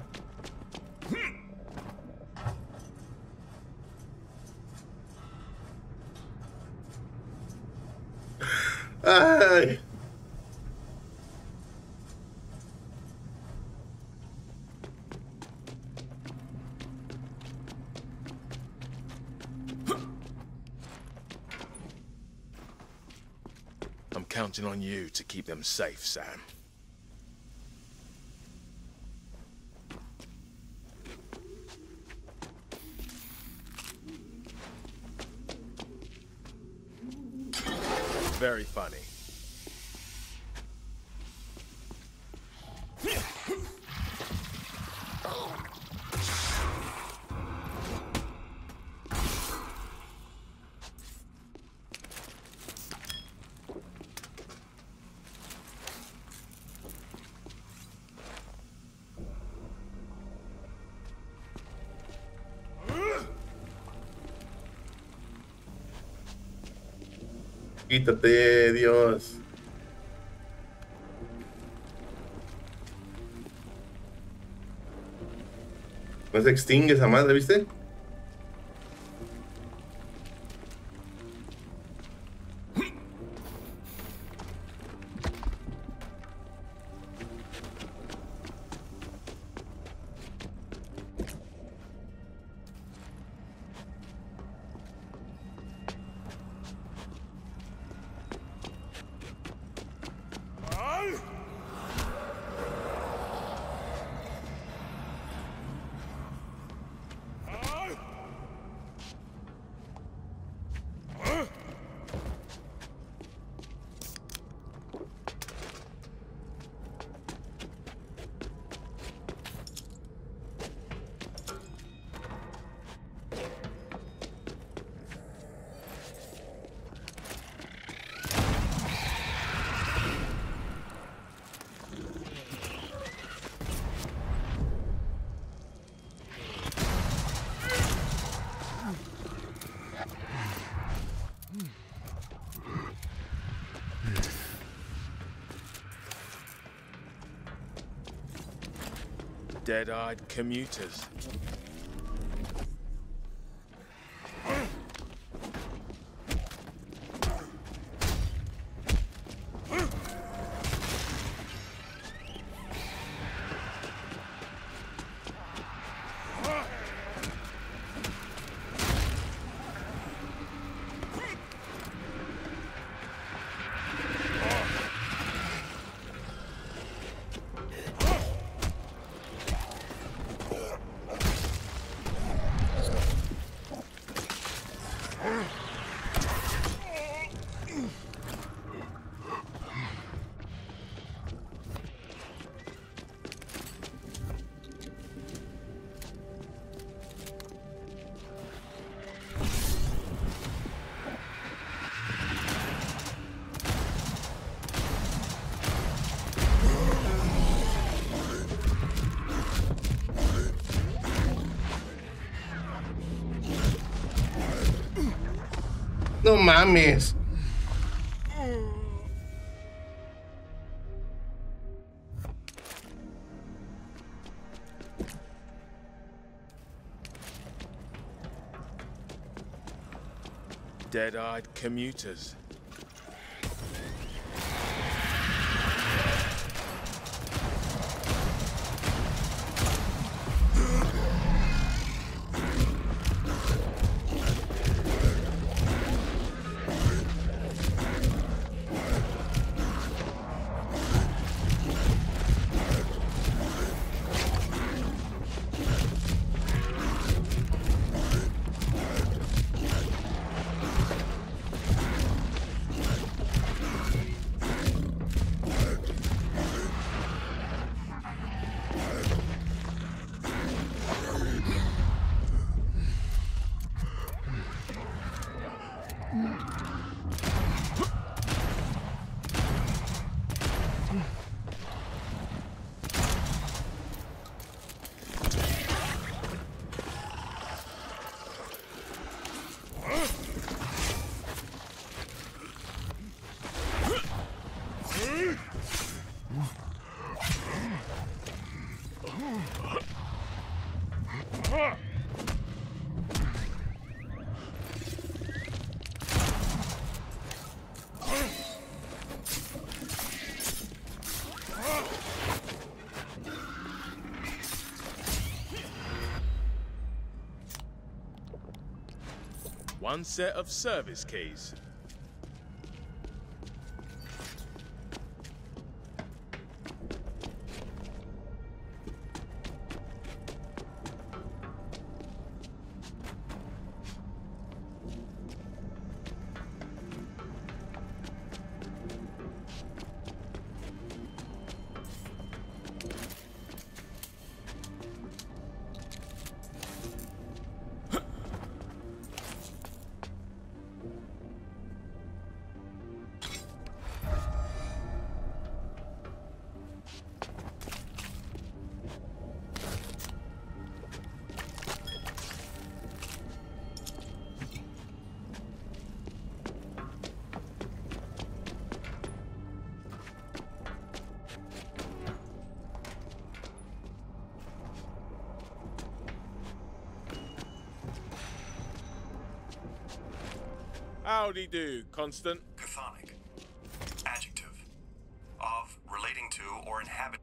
A: Ay.
B: I'm counting on you to keep them safe, Sam. Very funny.
A: Quítate, Dios. No se extingue esa madre, ¿viste?
B: Dead-eyed commuters.
A: No mames.
B: Dead-eyed commuters. one set of service keys. Howdy do, Constant.
S: Chthonic. Adjective. Of, relating to, or inhabiting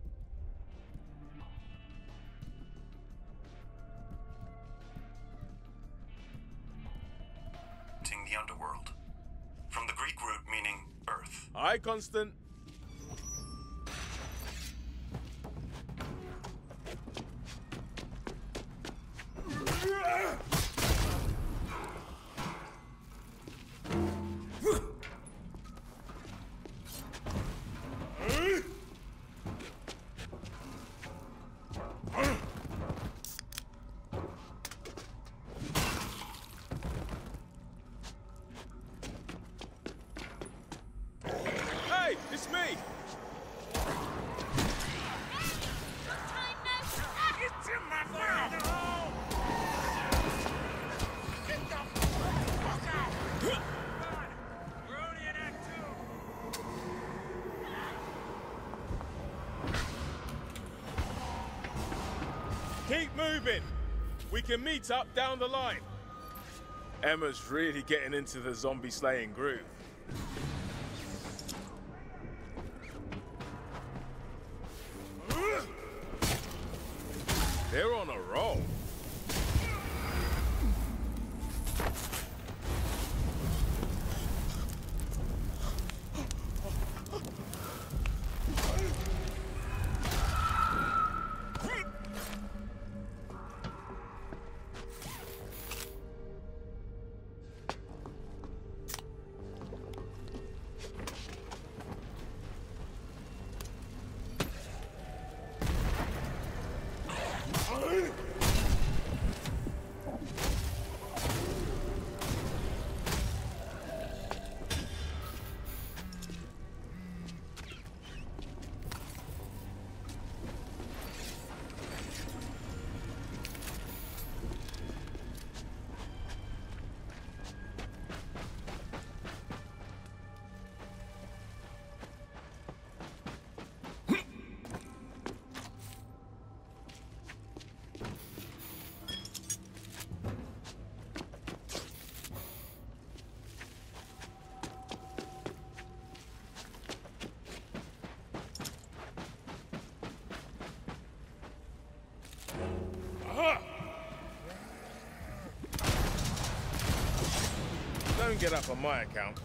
S: the underworld. From the Greek root meaning earth.
B: Hi, Constant. It's me!
E: It's in my mouth! Get the fuck out! We're only in Act Two!
B: Keep moving! We can meet up down the line. Emma's really getting into the zombie slaying groove. They're on a roll. Don't get up on my account.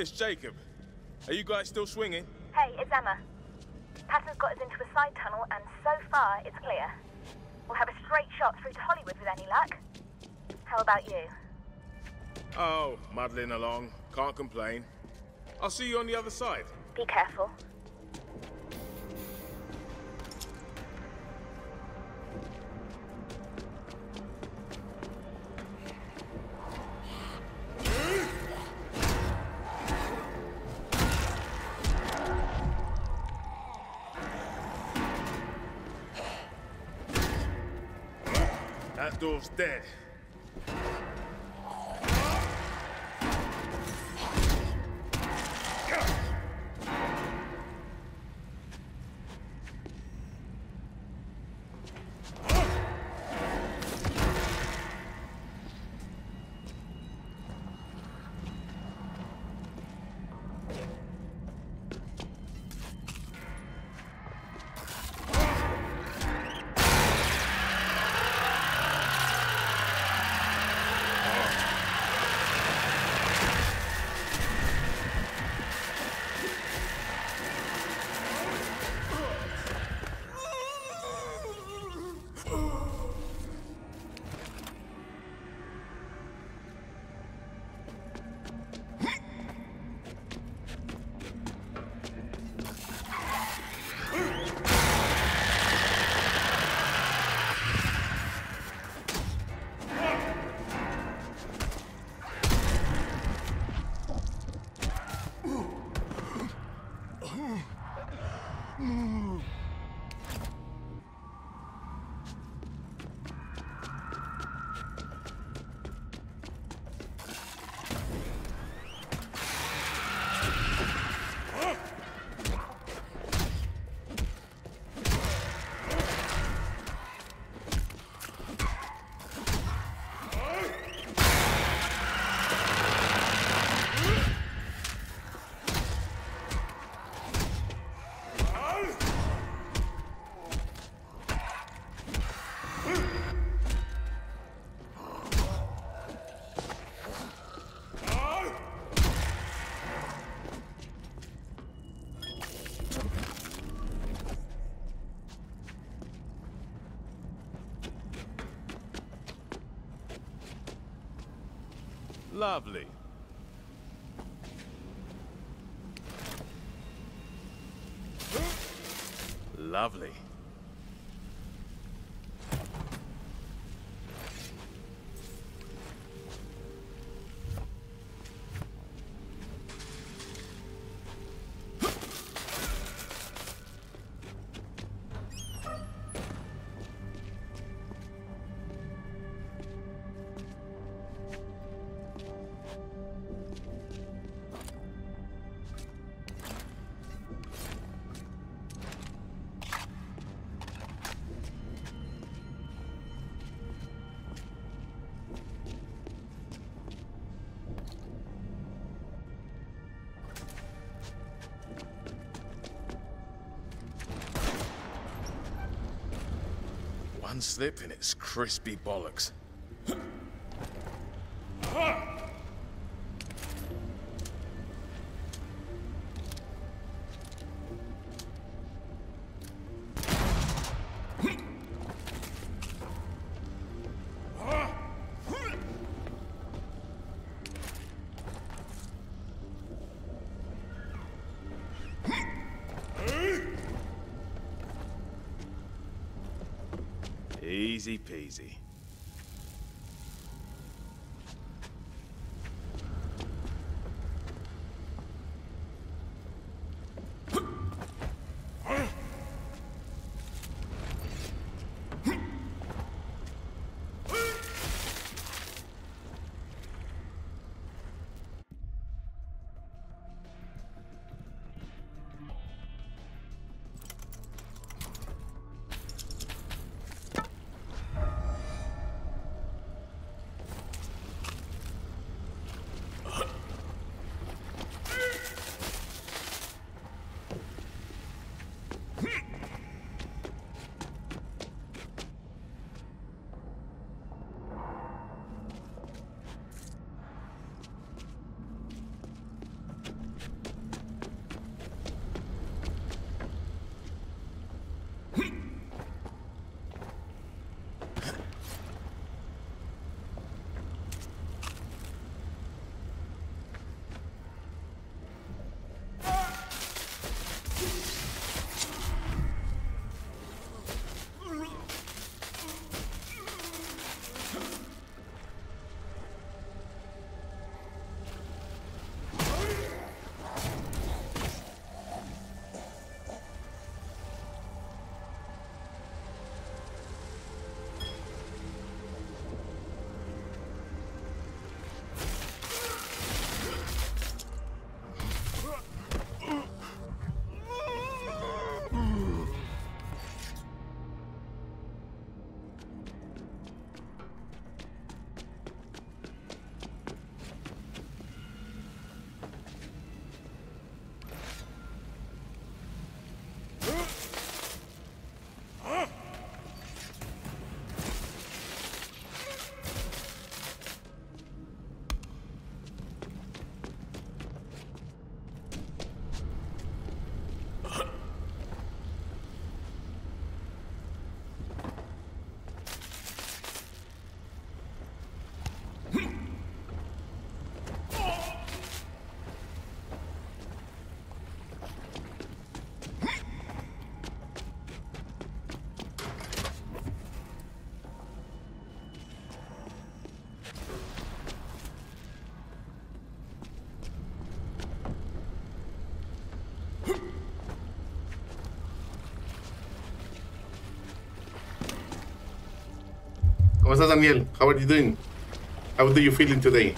B: it's Jacob. Are you guys still swinging?
T: Hey, it's Emma. Patton's got us into a side tunnel, and so far, it's clear. We'll have a straight shot through to Hollywood with any luck. How about you?
B: Oh, muddling along. Can't complain. I'll see you on the other side.
T: Be careful.
B: That door's dead. Lovely. Lovely. One slip and it's crispy bollocks. Easy peasy.
A: ¿Cómo estás, Daniel? How are you doing? How do you feeling today?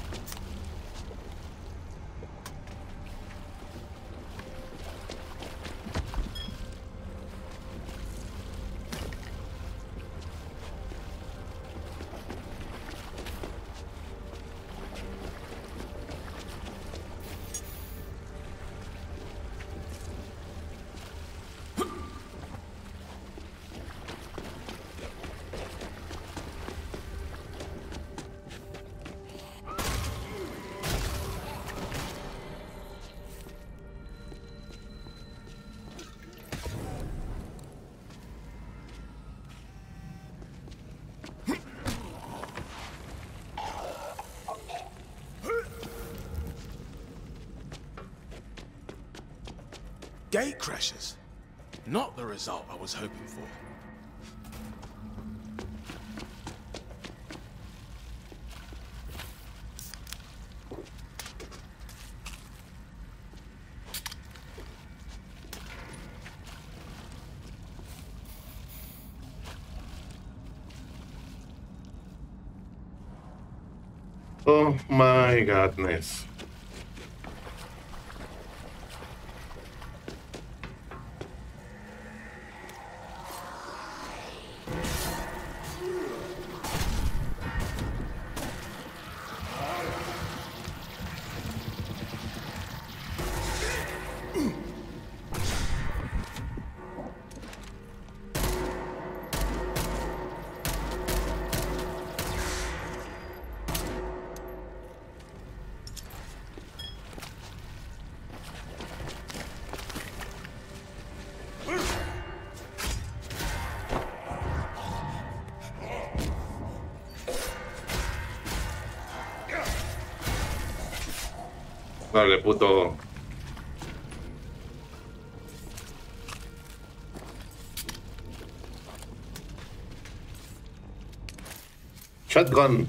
B: Gate crashes. Not the result I was hoping for.
A: Oh my godness. Dale, puto. Shotgun.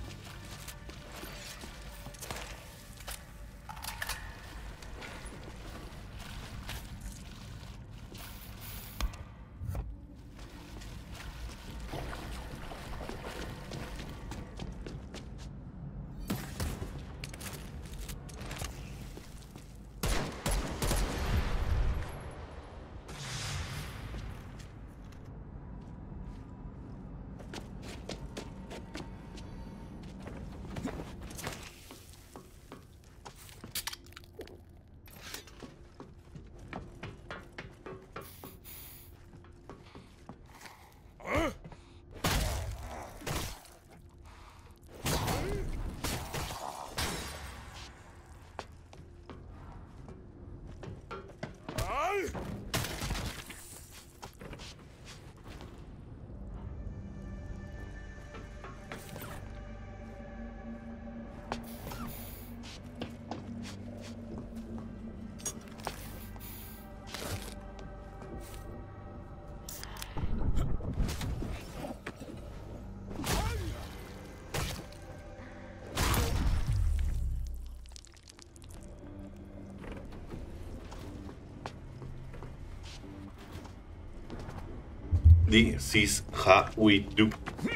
A: This is how we do.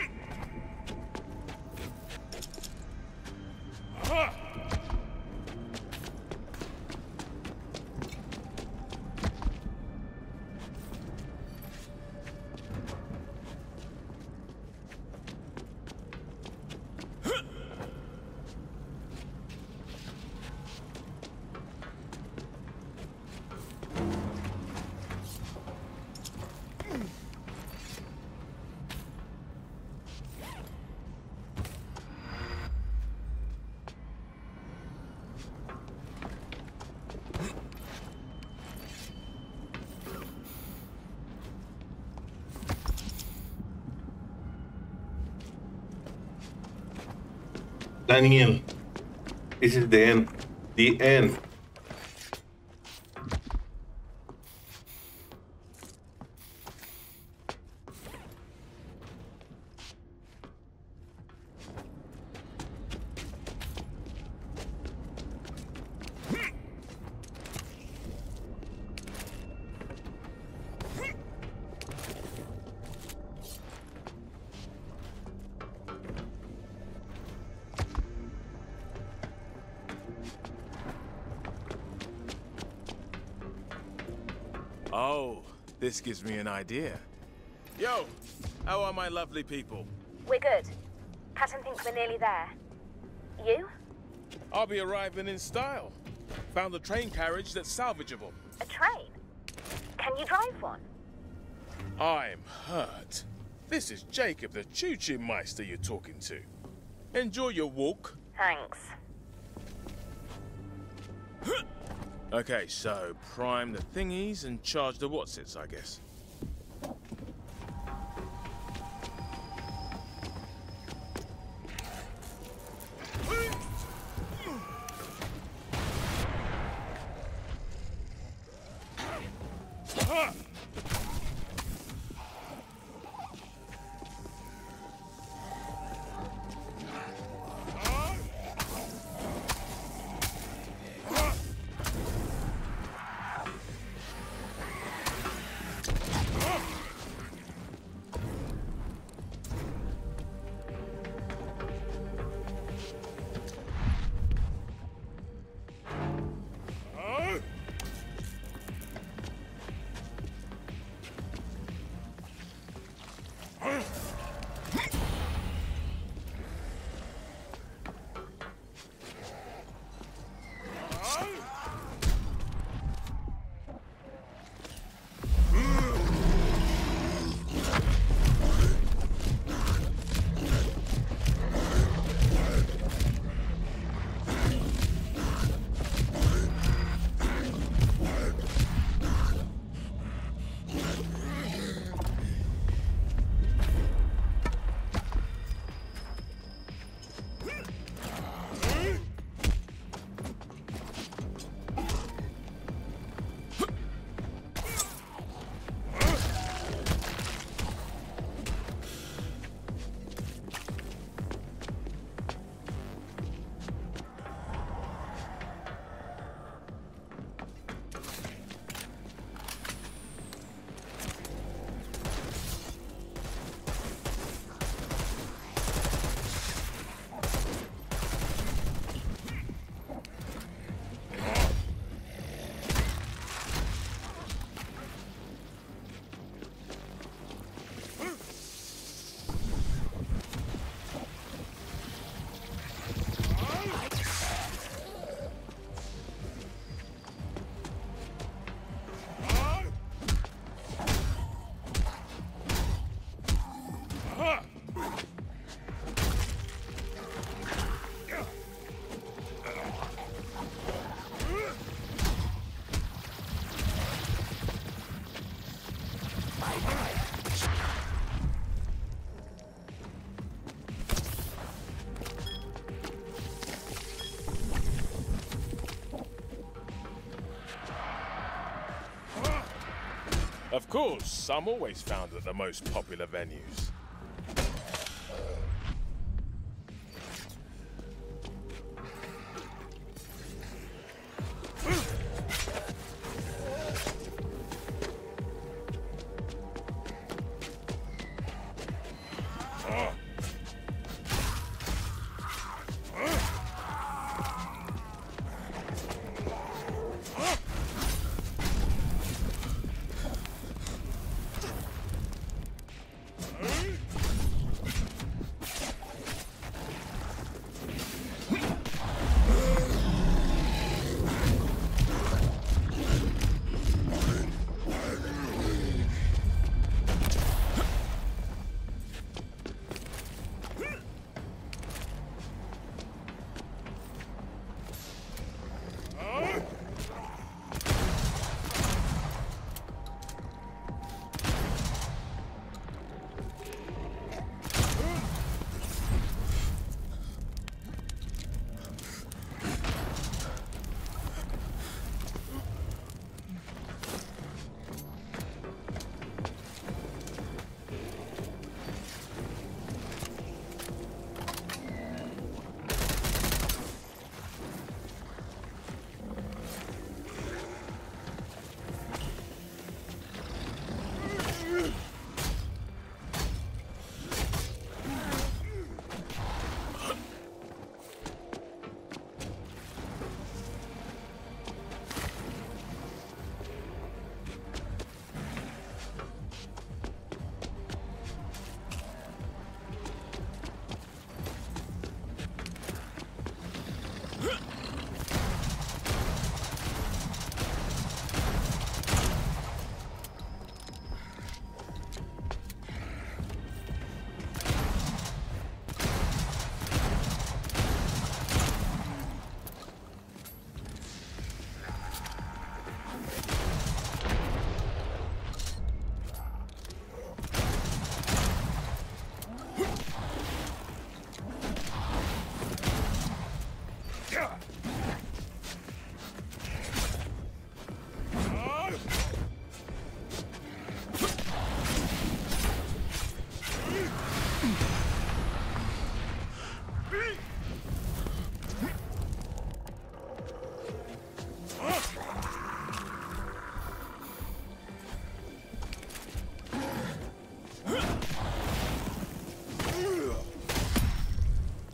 A: Daniel, this is the end. The end.
B: Oh, this gives me an idea. Yo, how are my lovely people?
T: We're good. Patton thinks we're nearly there. You?
B: I'll be arriving in style. Found a train carriage that's salvageable.
T: A train? Can you drive one?
B: I'm hurt. This is Jacob, the Choo-Choo Meister you're talking to. Enjoy your walk.
T: Thanks.
B: Okay, so prime the thingies and charge the whatsits, I guess. Of course, I'm always found at the most popular venues. Huh?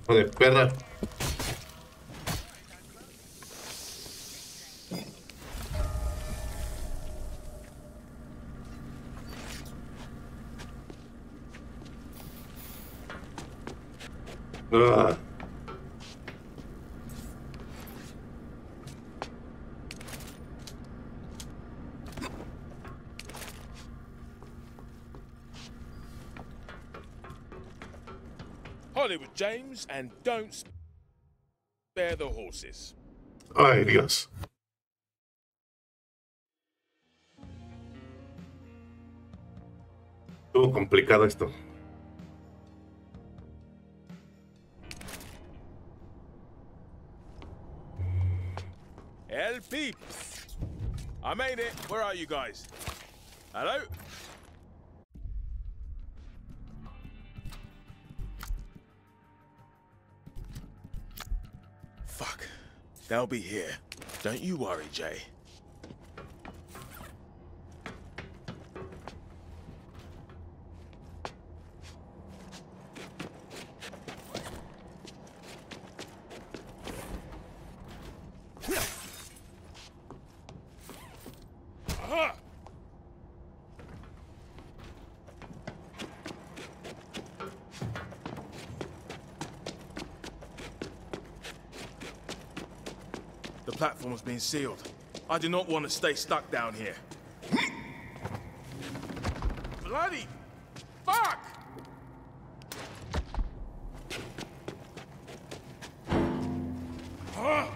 A: Joder, perra. Ah.
B: Hollywood, James, and don't spare the horses.
A: Ay, Dios. Estuvo complicado esto.
B: El peeps. I made it. Where are you guys? Hello? Fuck. They'll be here. Don't you worry, Jay. The platform has been sealed. I do not want to stay stuck down here. Bloody fuck! Huh?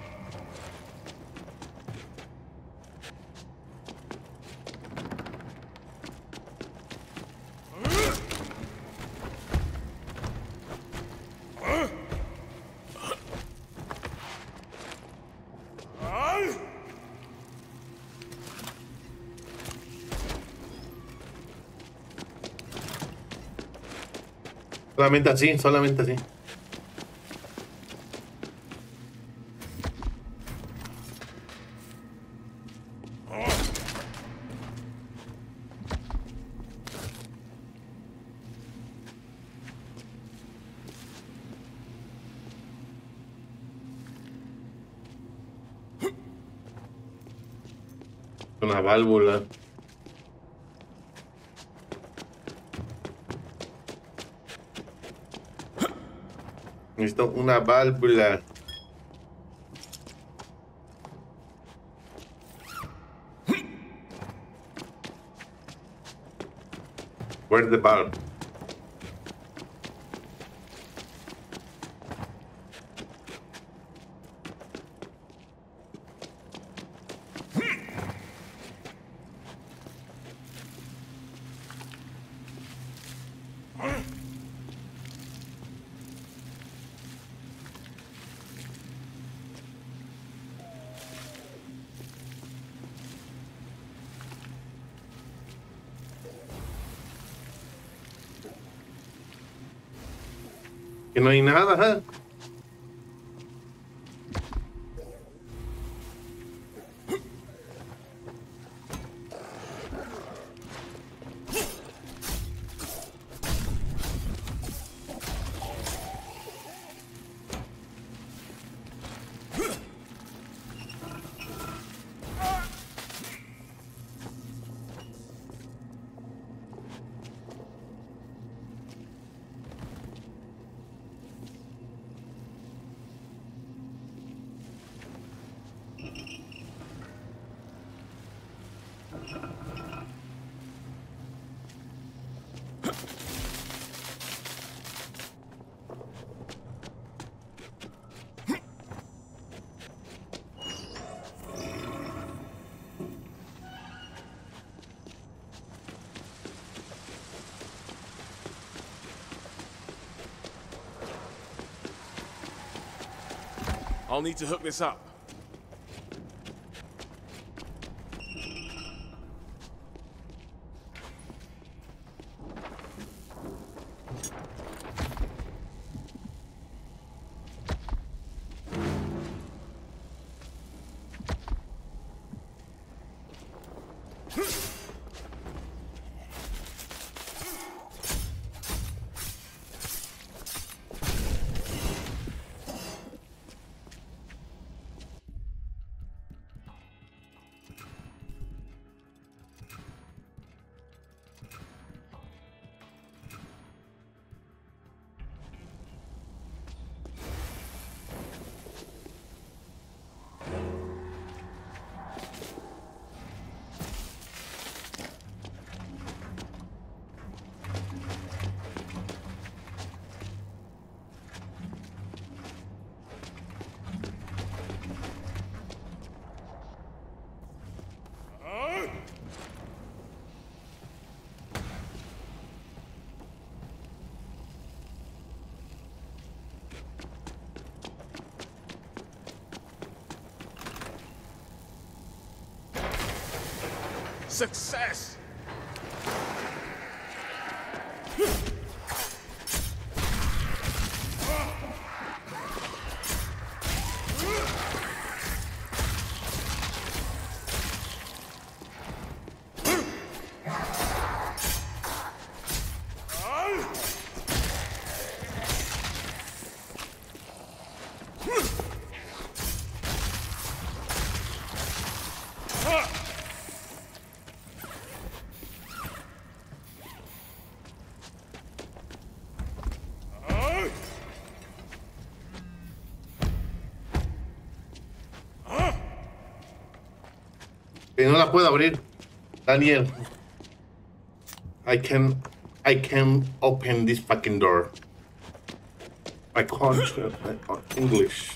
A: Solamente así, solamente así. Una válvula. Necesito una válvula. Where's the valve? Que no hay nada, ¿eh?
B: I'll need to hook this up. Success!
A: Que no la puedo abrir. Daniel. I can I can open this fucking door. I can't uh, English.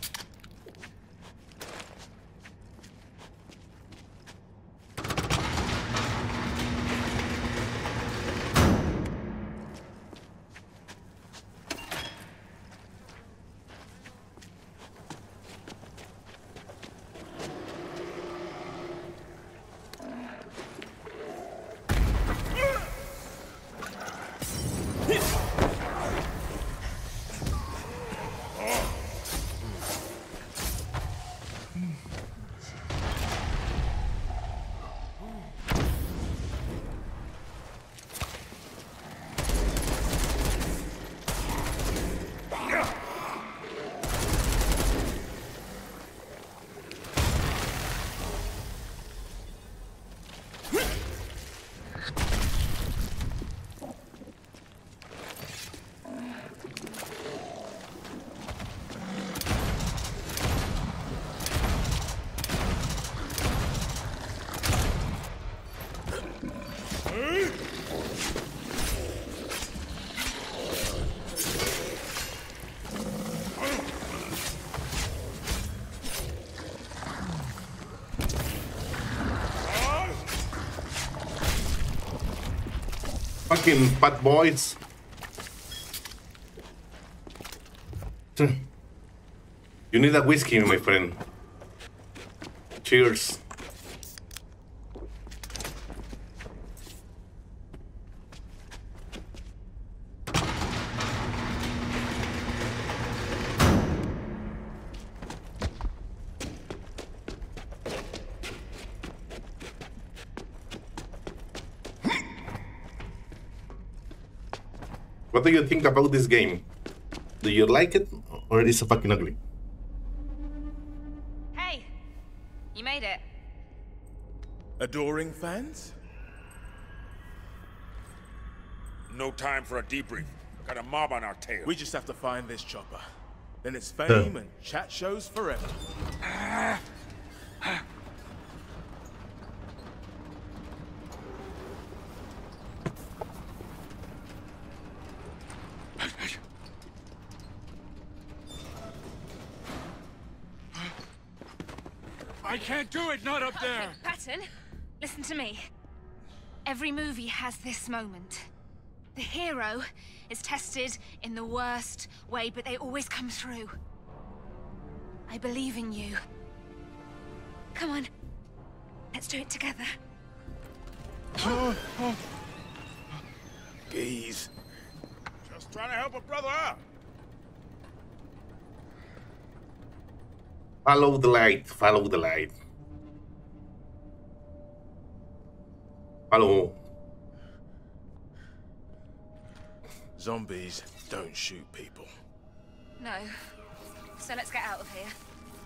A: Fucking fat boys. You need a whiskey, my friend. Cheers. What do you think about this game? Do you like it, or is it fucking ugly?
O: Hey, you made it.
B: Adoring fans?
Q: No time for a debrief. Got a mob on our tail.
B: We just have to find this chopper. Then it's fame
A: Uh.
B: and chat shows forever.
R: I can't do it, not up there.
O: Patton, listen to me. Every movie has this moment. The hero is tested in the worst way, but they always come through. I believe in you. Come on. Let's do it together.
B: Geez.
Q: Just trying to help a brother out.
A: Follow the light. Follow the light. Follow.
B: Zombies don't shoot people.
O: No. So let's get out of here.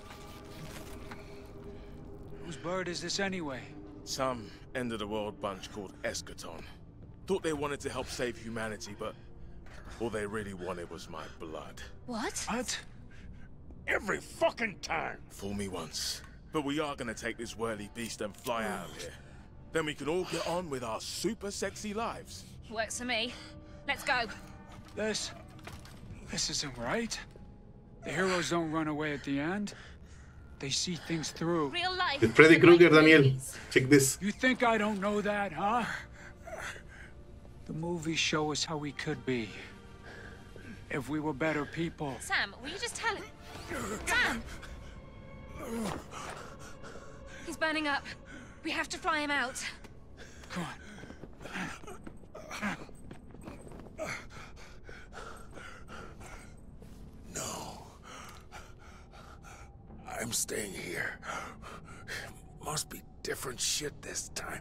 R: Whose bird is this anyway?
B: Some end-of-the-world bunch called Eschaton. Thought they wanted to help save humanity, but all they really wanted was my blood.
O: What?
R: What?
Q: Every fucking time.
B: Fool me once. But we are gonna take this whirly beast and fly out of here. Then we can all get on with our super sexy lives.
O: Works for me. Let's go.
R: This... This isn't right. The heroes don't run away at the end. They see things through.
O: Real life.
A: It's Freddy Krueger, Daniel. Check this.
R: You think I don't know that, huh? The movies show us how we could be. If we were better people.
O: Sam, will you just tell him? Sam! He's burning up. We have to fly him out.
R: Come on.
Q: No. I'm staying here. Must be different shit this time.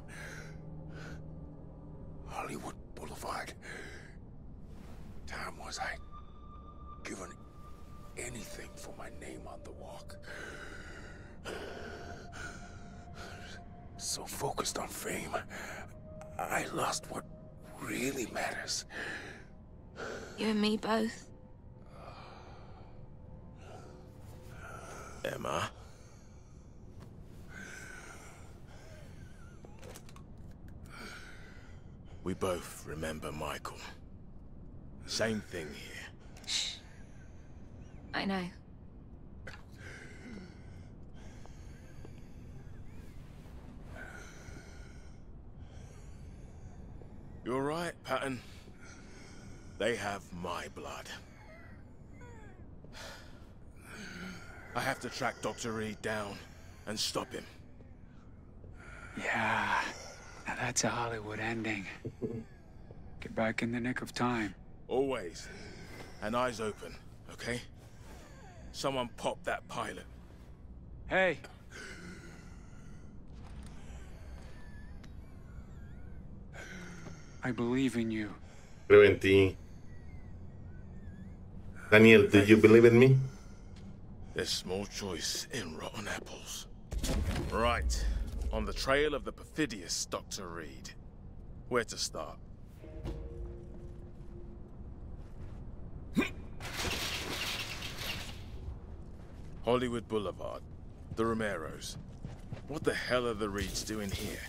Q: Hollywood Boulevard. Time was I given anything for my name on the walk. So focused on fame, I lost what really matters.
O: You and me both.
B: Emma. We both remember Michael. Same thing here.
O: Shh. I know.
B: You're right, Patton. They have my blood. I have to track Doctor Reed down and stop him.
R: Yeah. Now that's a Hollywood ending. Get back in the nick of time.
B: Always. And eyes open, okay? Someone pop that pilot.
R: Hey. I believe in you.
A: Creo en ti. Daniel, do you believe in me?
B: There's small choice in rotten apples. Right. On the trail of the perfidious Doctor Reed. Where to start? Hollywood Boulevard. The Romeros. What the hell are the Reeds doing here?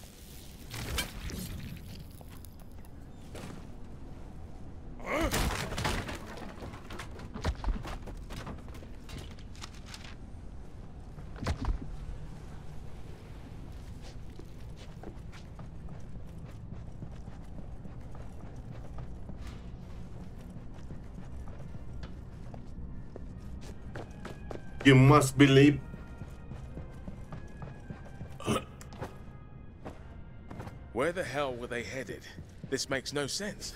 A: You must believe.
B: Where the hell were they headed? This makes no sense.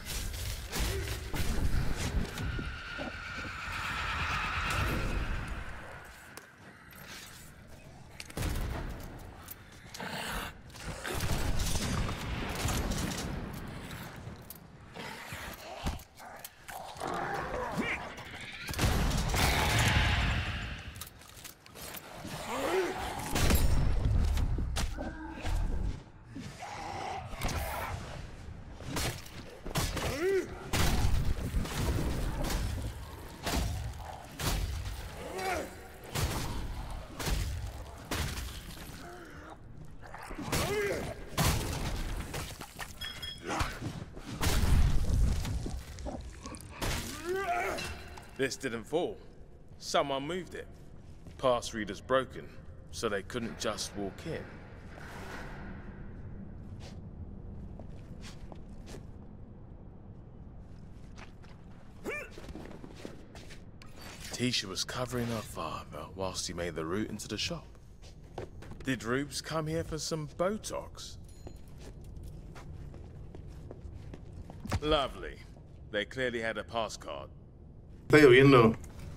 B: This didn't fall. Someone moved it. Pass reader's broken, so they couldn't just walk in. Tisha was covering her father whilst he made the route into the shop. Did Rubes come here for some Botox? Lovely. They clearly had a pass card.
A: Está lloviendo.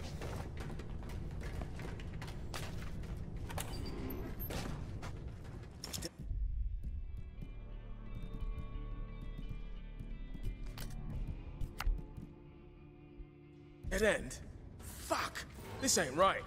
B: Dead end? Fuck! This ain't right.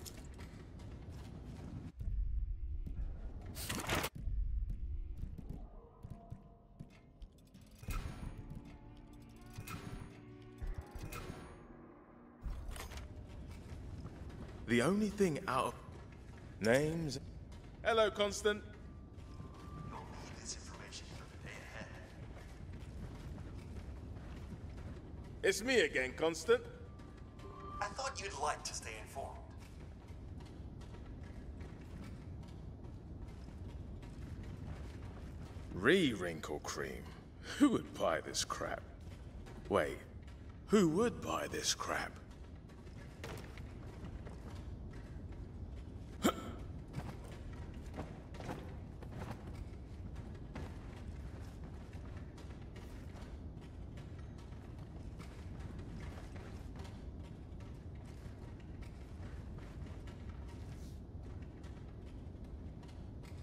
B: The only thing out of names. Hello, Constant.
S: You'll need this information for the day ahead.
B: It's me again, Constant.
S: I thought you'd like to stay informed.
B: Re-wrinkle cream. Who would buy this crap? Wait, who would buy this crap?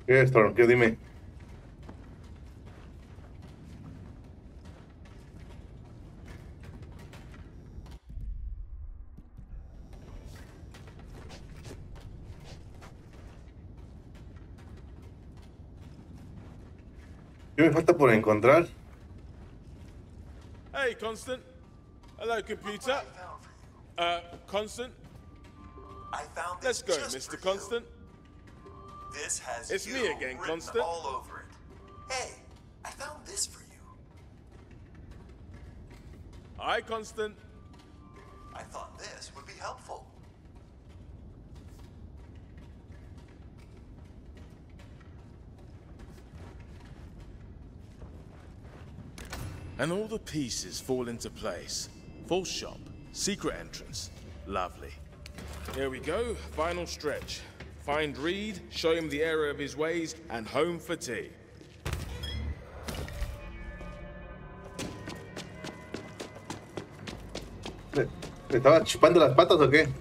A: ¿Qué, Storm? ¿Qué? Dime. ¿Qué me falta por encontrar?
B: Hey, Constant. Hello, computer. Uh, Constant.
I: I found
B: Let's
I: this
B: go,
I: just
B: Mister
I: for you.
B: Constant.
I: This has
B: It's
I: you
B: me again,
I: written
B: Constant.
I: all over it. Hey, I found this for you.
B: Hi, Constant.
I: I thought this would be helpful.
B: And all the pieces fall into place. Full shop, secret entrance. Lovely. Here we go, final stretch. Find Reed, show him the error of his ways, and home for tea.
A: ¿Le, ¿Le estaba chupando las patas o qué?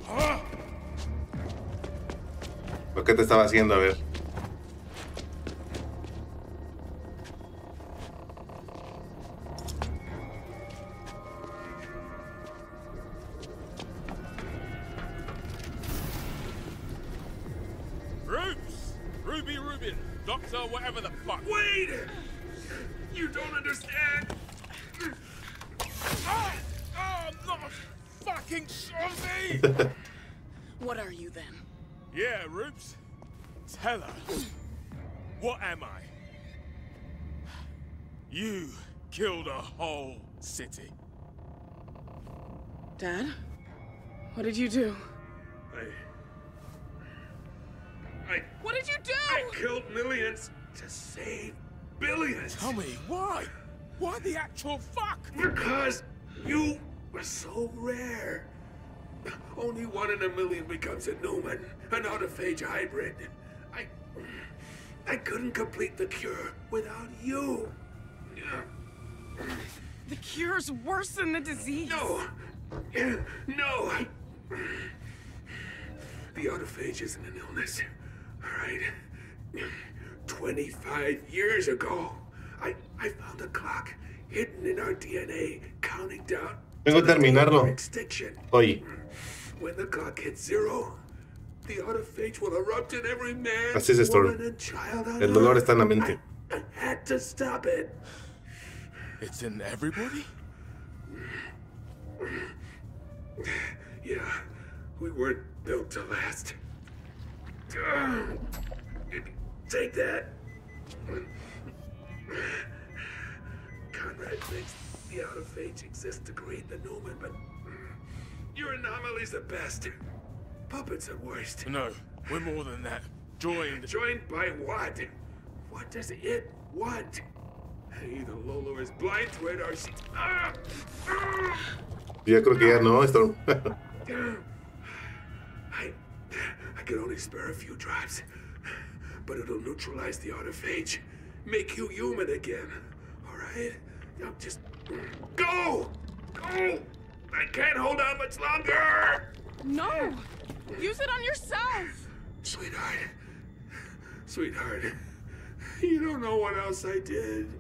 A: ¿O qué te estaba haciendo? A ver.
B: Roots! Ruby Rubin, Doctor whatever the fuck.
E: Wait! You don't understand.
B: Oh, oh, I'm not a fucking zombie!
H: What are you then?
B: Yeah, Roops. Tell her. What am I? You killed a whole city.
H: Dad? What did you do?
E: I... I...
H: What did you do?
E: I killed millions to save billions.
B: Tell me, why? Why the actual fuck?
E: Because you were so rare. Only one in a million becomes a Newman, an autophage hybrid. I... I couldn't complete the cure without you.
H: The cure's worse than the disease.
E: No. No. The autophagy isn't an illness. All right? twenty-five years ago, I, I found a clock hidden in our D N A counting down
A: Tengo que terminarlo.
E: extinction.
A: Hoy.
E: When the clock hits zero, the autophage will erupt in every man,
A: Así es, Storm.
E: woman, and child on
A: El dolor
E: Earth.
A: está en la mente.
E: I, I had to stop it.
B: It's in everybody?
E: Yeah, we weren't built to last. Take that. Conrad thinks the autophage exists to create the Newman, but your anomaly's the best. Puppets at worst.
B: No, we're more than that. Joined.
E: Joined by what? What does it want? Either Lolo is blind to it or she... Ah! Ah!
A: Ya creo que ya no, Storm.
E: I, I can only spare a few drives, but it'll neutralize the autophage, make you human again. All right? Now just go, go. I can't hold out much longer.
H: No, use it on yourself.
E: Sweetheart, sweetheart, you don't know what else I did.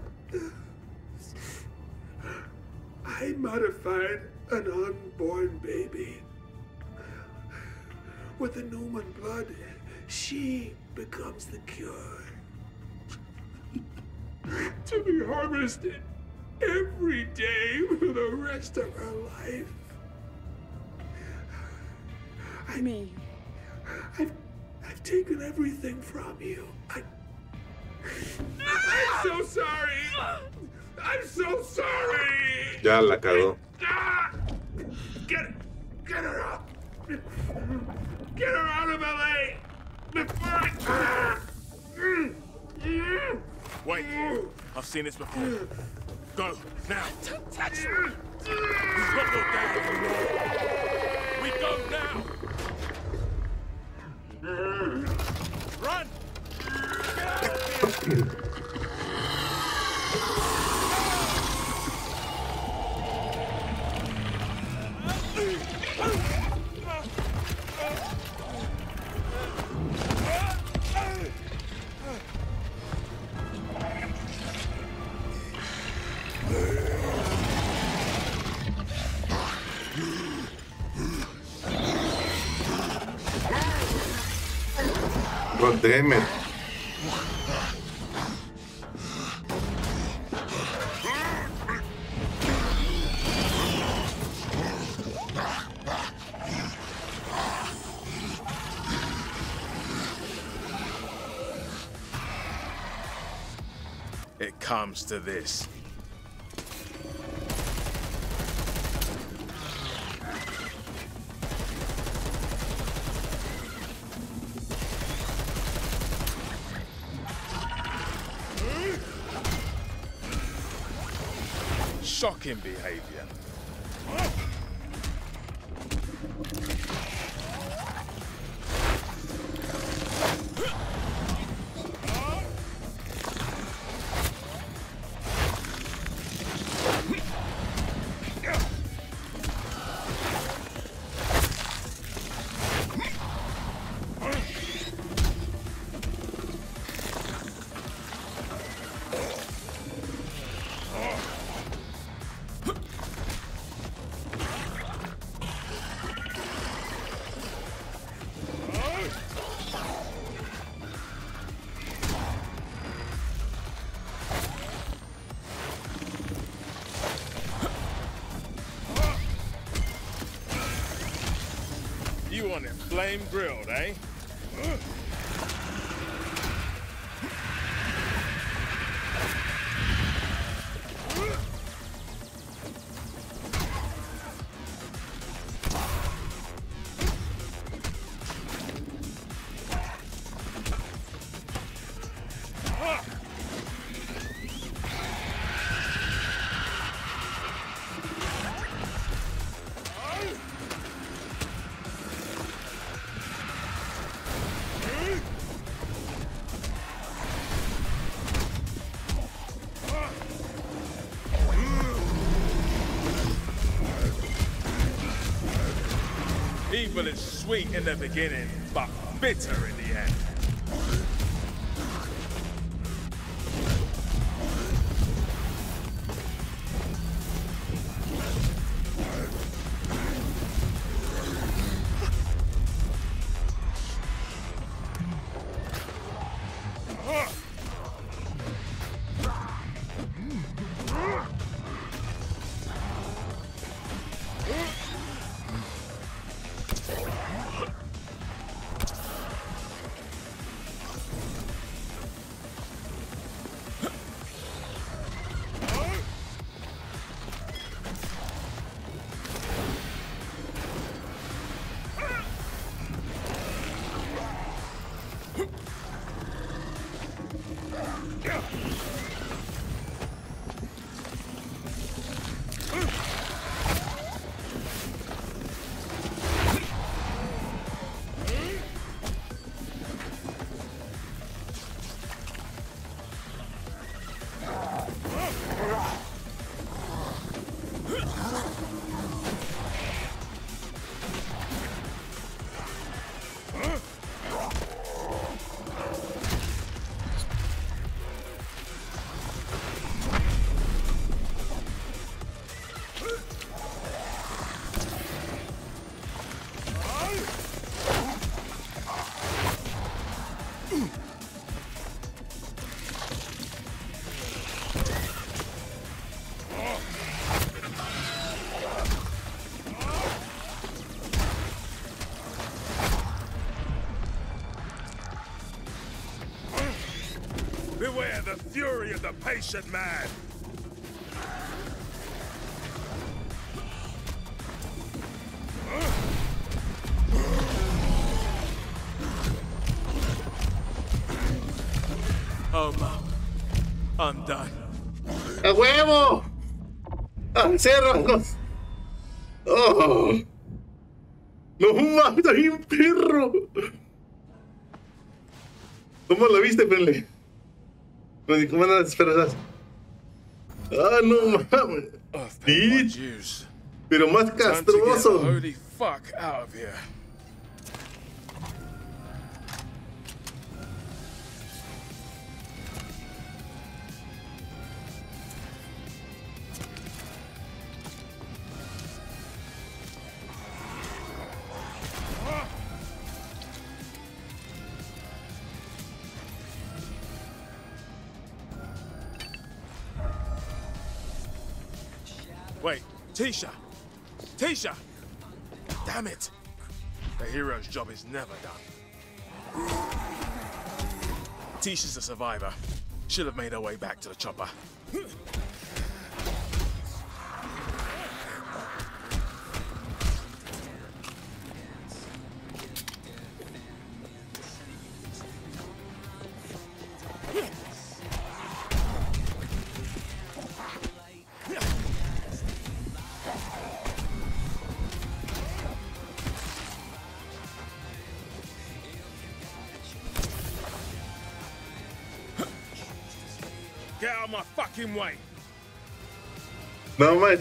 E: I modified an unborn baby. With the Newman blood, she becomes the cure. To be harvested every day for the rest of her life. I
H: mean,
E: I've, I've taken everything from you. I, I'm so sorry. I'm so sorry.
A: Ya la cagó.
E: Ah! Get, get her out. Get her out of L A before I... Ah!
B: Wait, I've seen this before. Go, now.
H: Don't touch me.
B: We've got your dad. We go now. Run! Get out of here!
A: God damn it.
B: It comes to this. Shocking behavior. You want it flame grilled, eh? Evil is sweet in the beginning, but bitter in the end. Beware the fury of the patient man! Oh, Mom. I'm done.
A: ¡A huevo! ¡Encérralos! ¡Oh! ¡No mames! ¡Hay un perro! ¿Cómo lo viste, Penle? ¿Cómo andas esperas? ¡Ah, no mames! Sí, pero más castroso.
B: Holy fuck out of here. Wait, Tisha! Tisha! Damn it! The hero's job is never done. Tisha's a survivor. Should have made her way back to the chopper. Get out of my fucking way.
A: No más.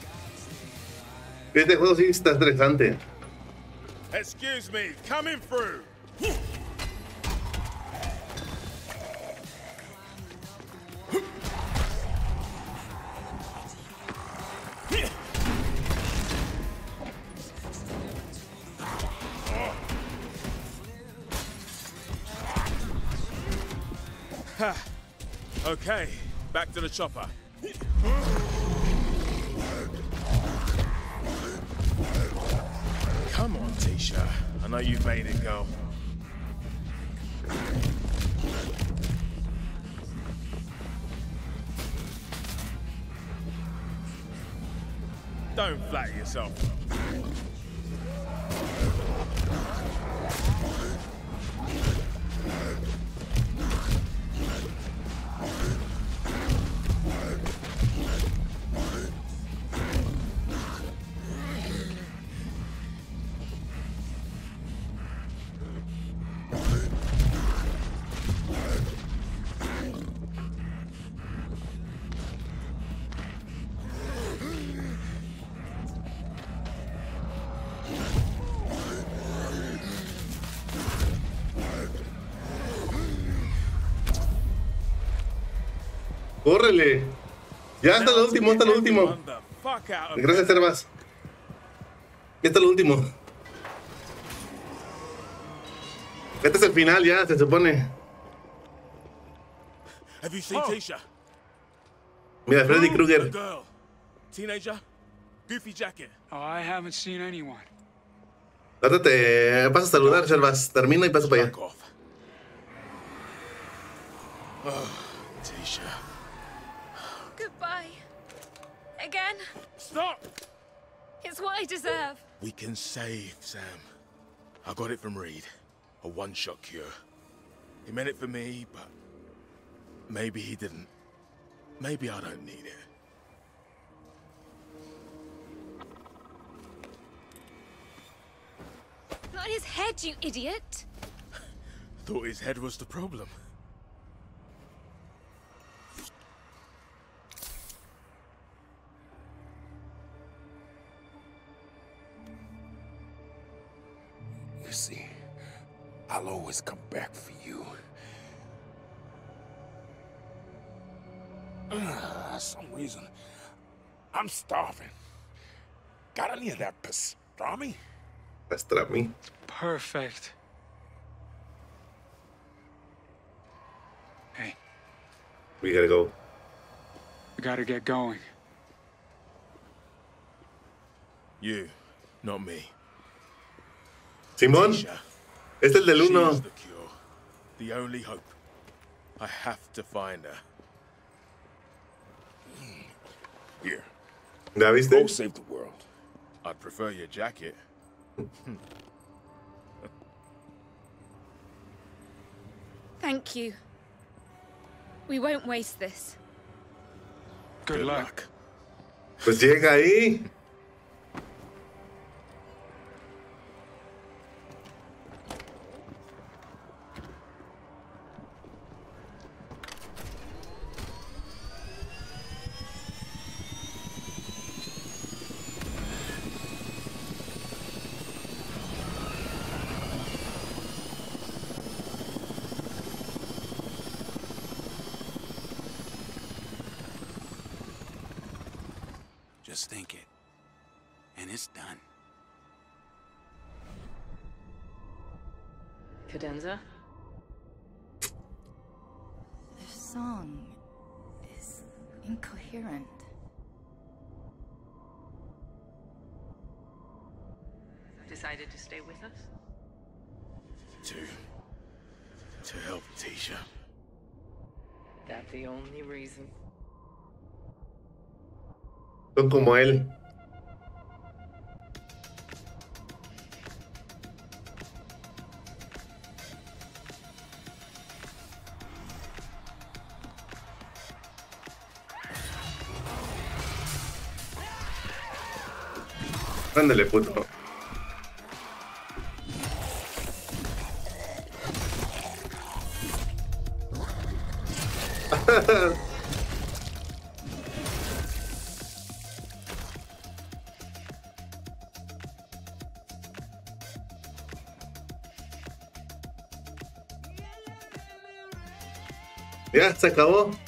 A: Este juego sí está estresante.
B: Excuse me, coming through. Okay, back to the chopper. Come on, Tisha. I know you've made it, girl. Don't flatter yourself.
A: ¡Córrele! Ya hasta lo último, hasta lo último. Gracias, Servas. Ya está lo último. Este es el final ya, se supone.
B: Have you seen Tisha?
A: Mira, Freddy Krueger.
B: Girl. Teenager? Goofy jacket.
R: Oh, I haven't seen anyone.
A: Ahora te vas a saludar, Servas. Termina y paso para allá.
B: Oh, Tisha.
O: Goodbye. Again.
B: Stop!
O: It's what I deserve.
B: We can save, Sam. I got it from Reed. A one-shot cure. He meant it for me, but maybe he didn't. Maybe I don't need it.
O: Not his head, you idiot.
B: Thought his head was the problem.
Q: You see, I'll always come back for you. Uh, some reason, I'm starving. Got any of that pastrami?
A: Pastrami.
R: Perfect. Hey.
A: We gotta go.
R: We gotta get going.
B: You, not me.
A: Simón, este es el del uno.
B: She's the cure, the only hope. I have to find her.
Q: Here.
A: ¿La viste?
Q: Go save the world.
B: I'd prefer your jacket.
O: Thank you. We won't waste this.
R: Good, Good luck. luck.
A: Pues llega ahí.
K: Just think it. And it's done.
F: Cadenza?
U: The song is incoherent.
F: decided to stay with us?
B: To... to help Tisha.
F: That the only reason?
A: Son como él. Ándale, puto. Ya, se acabó.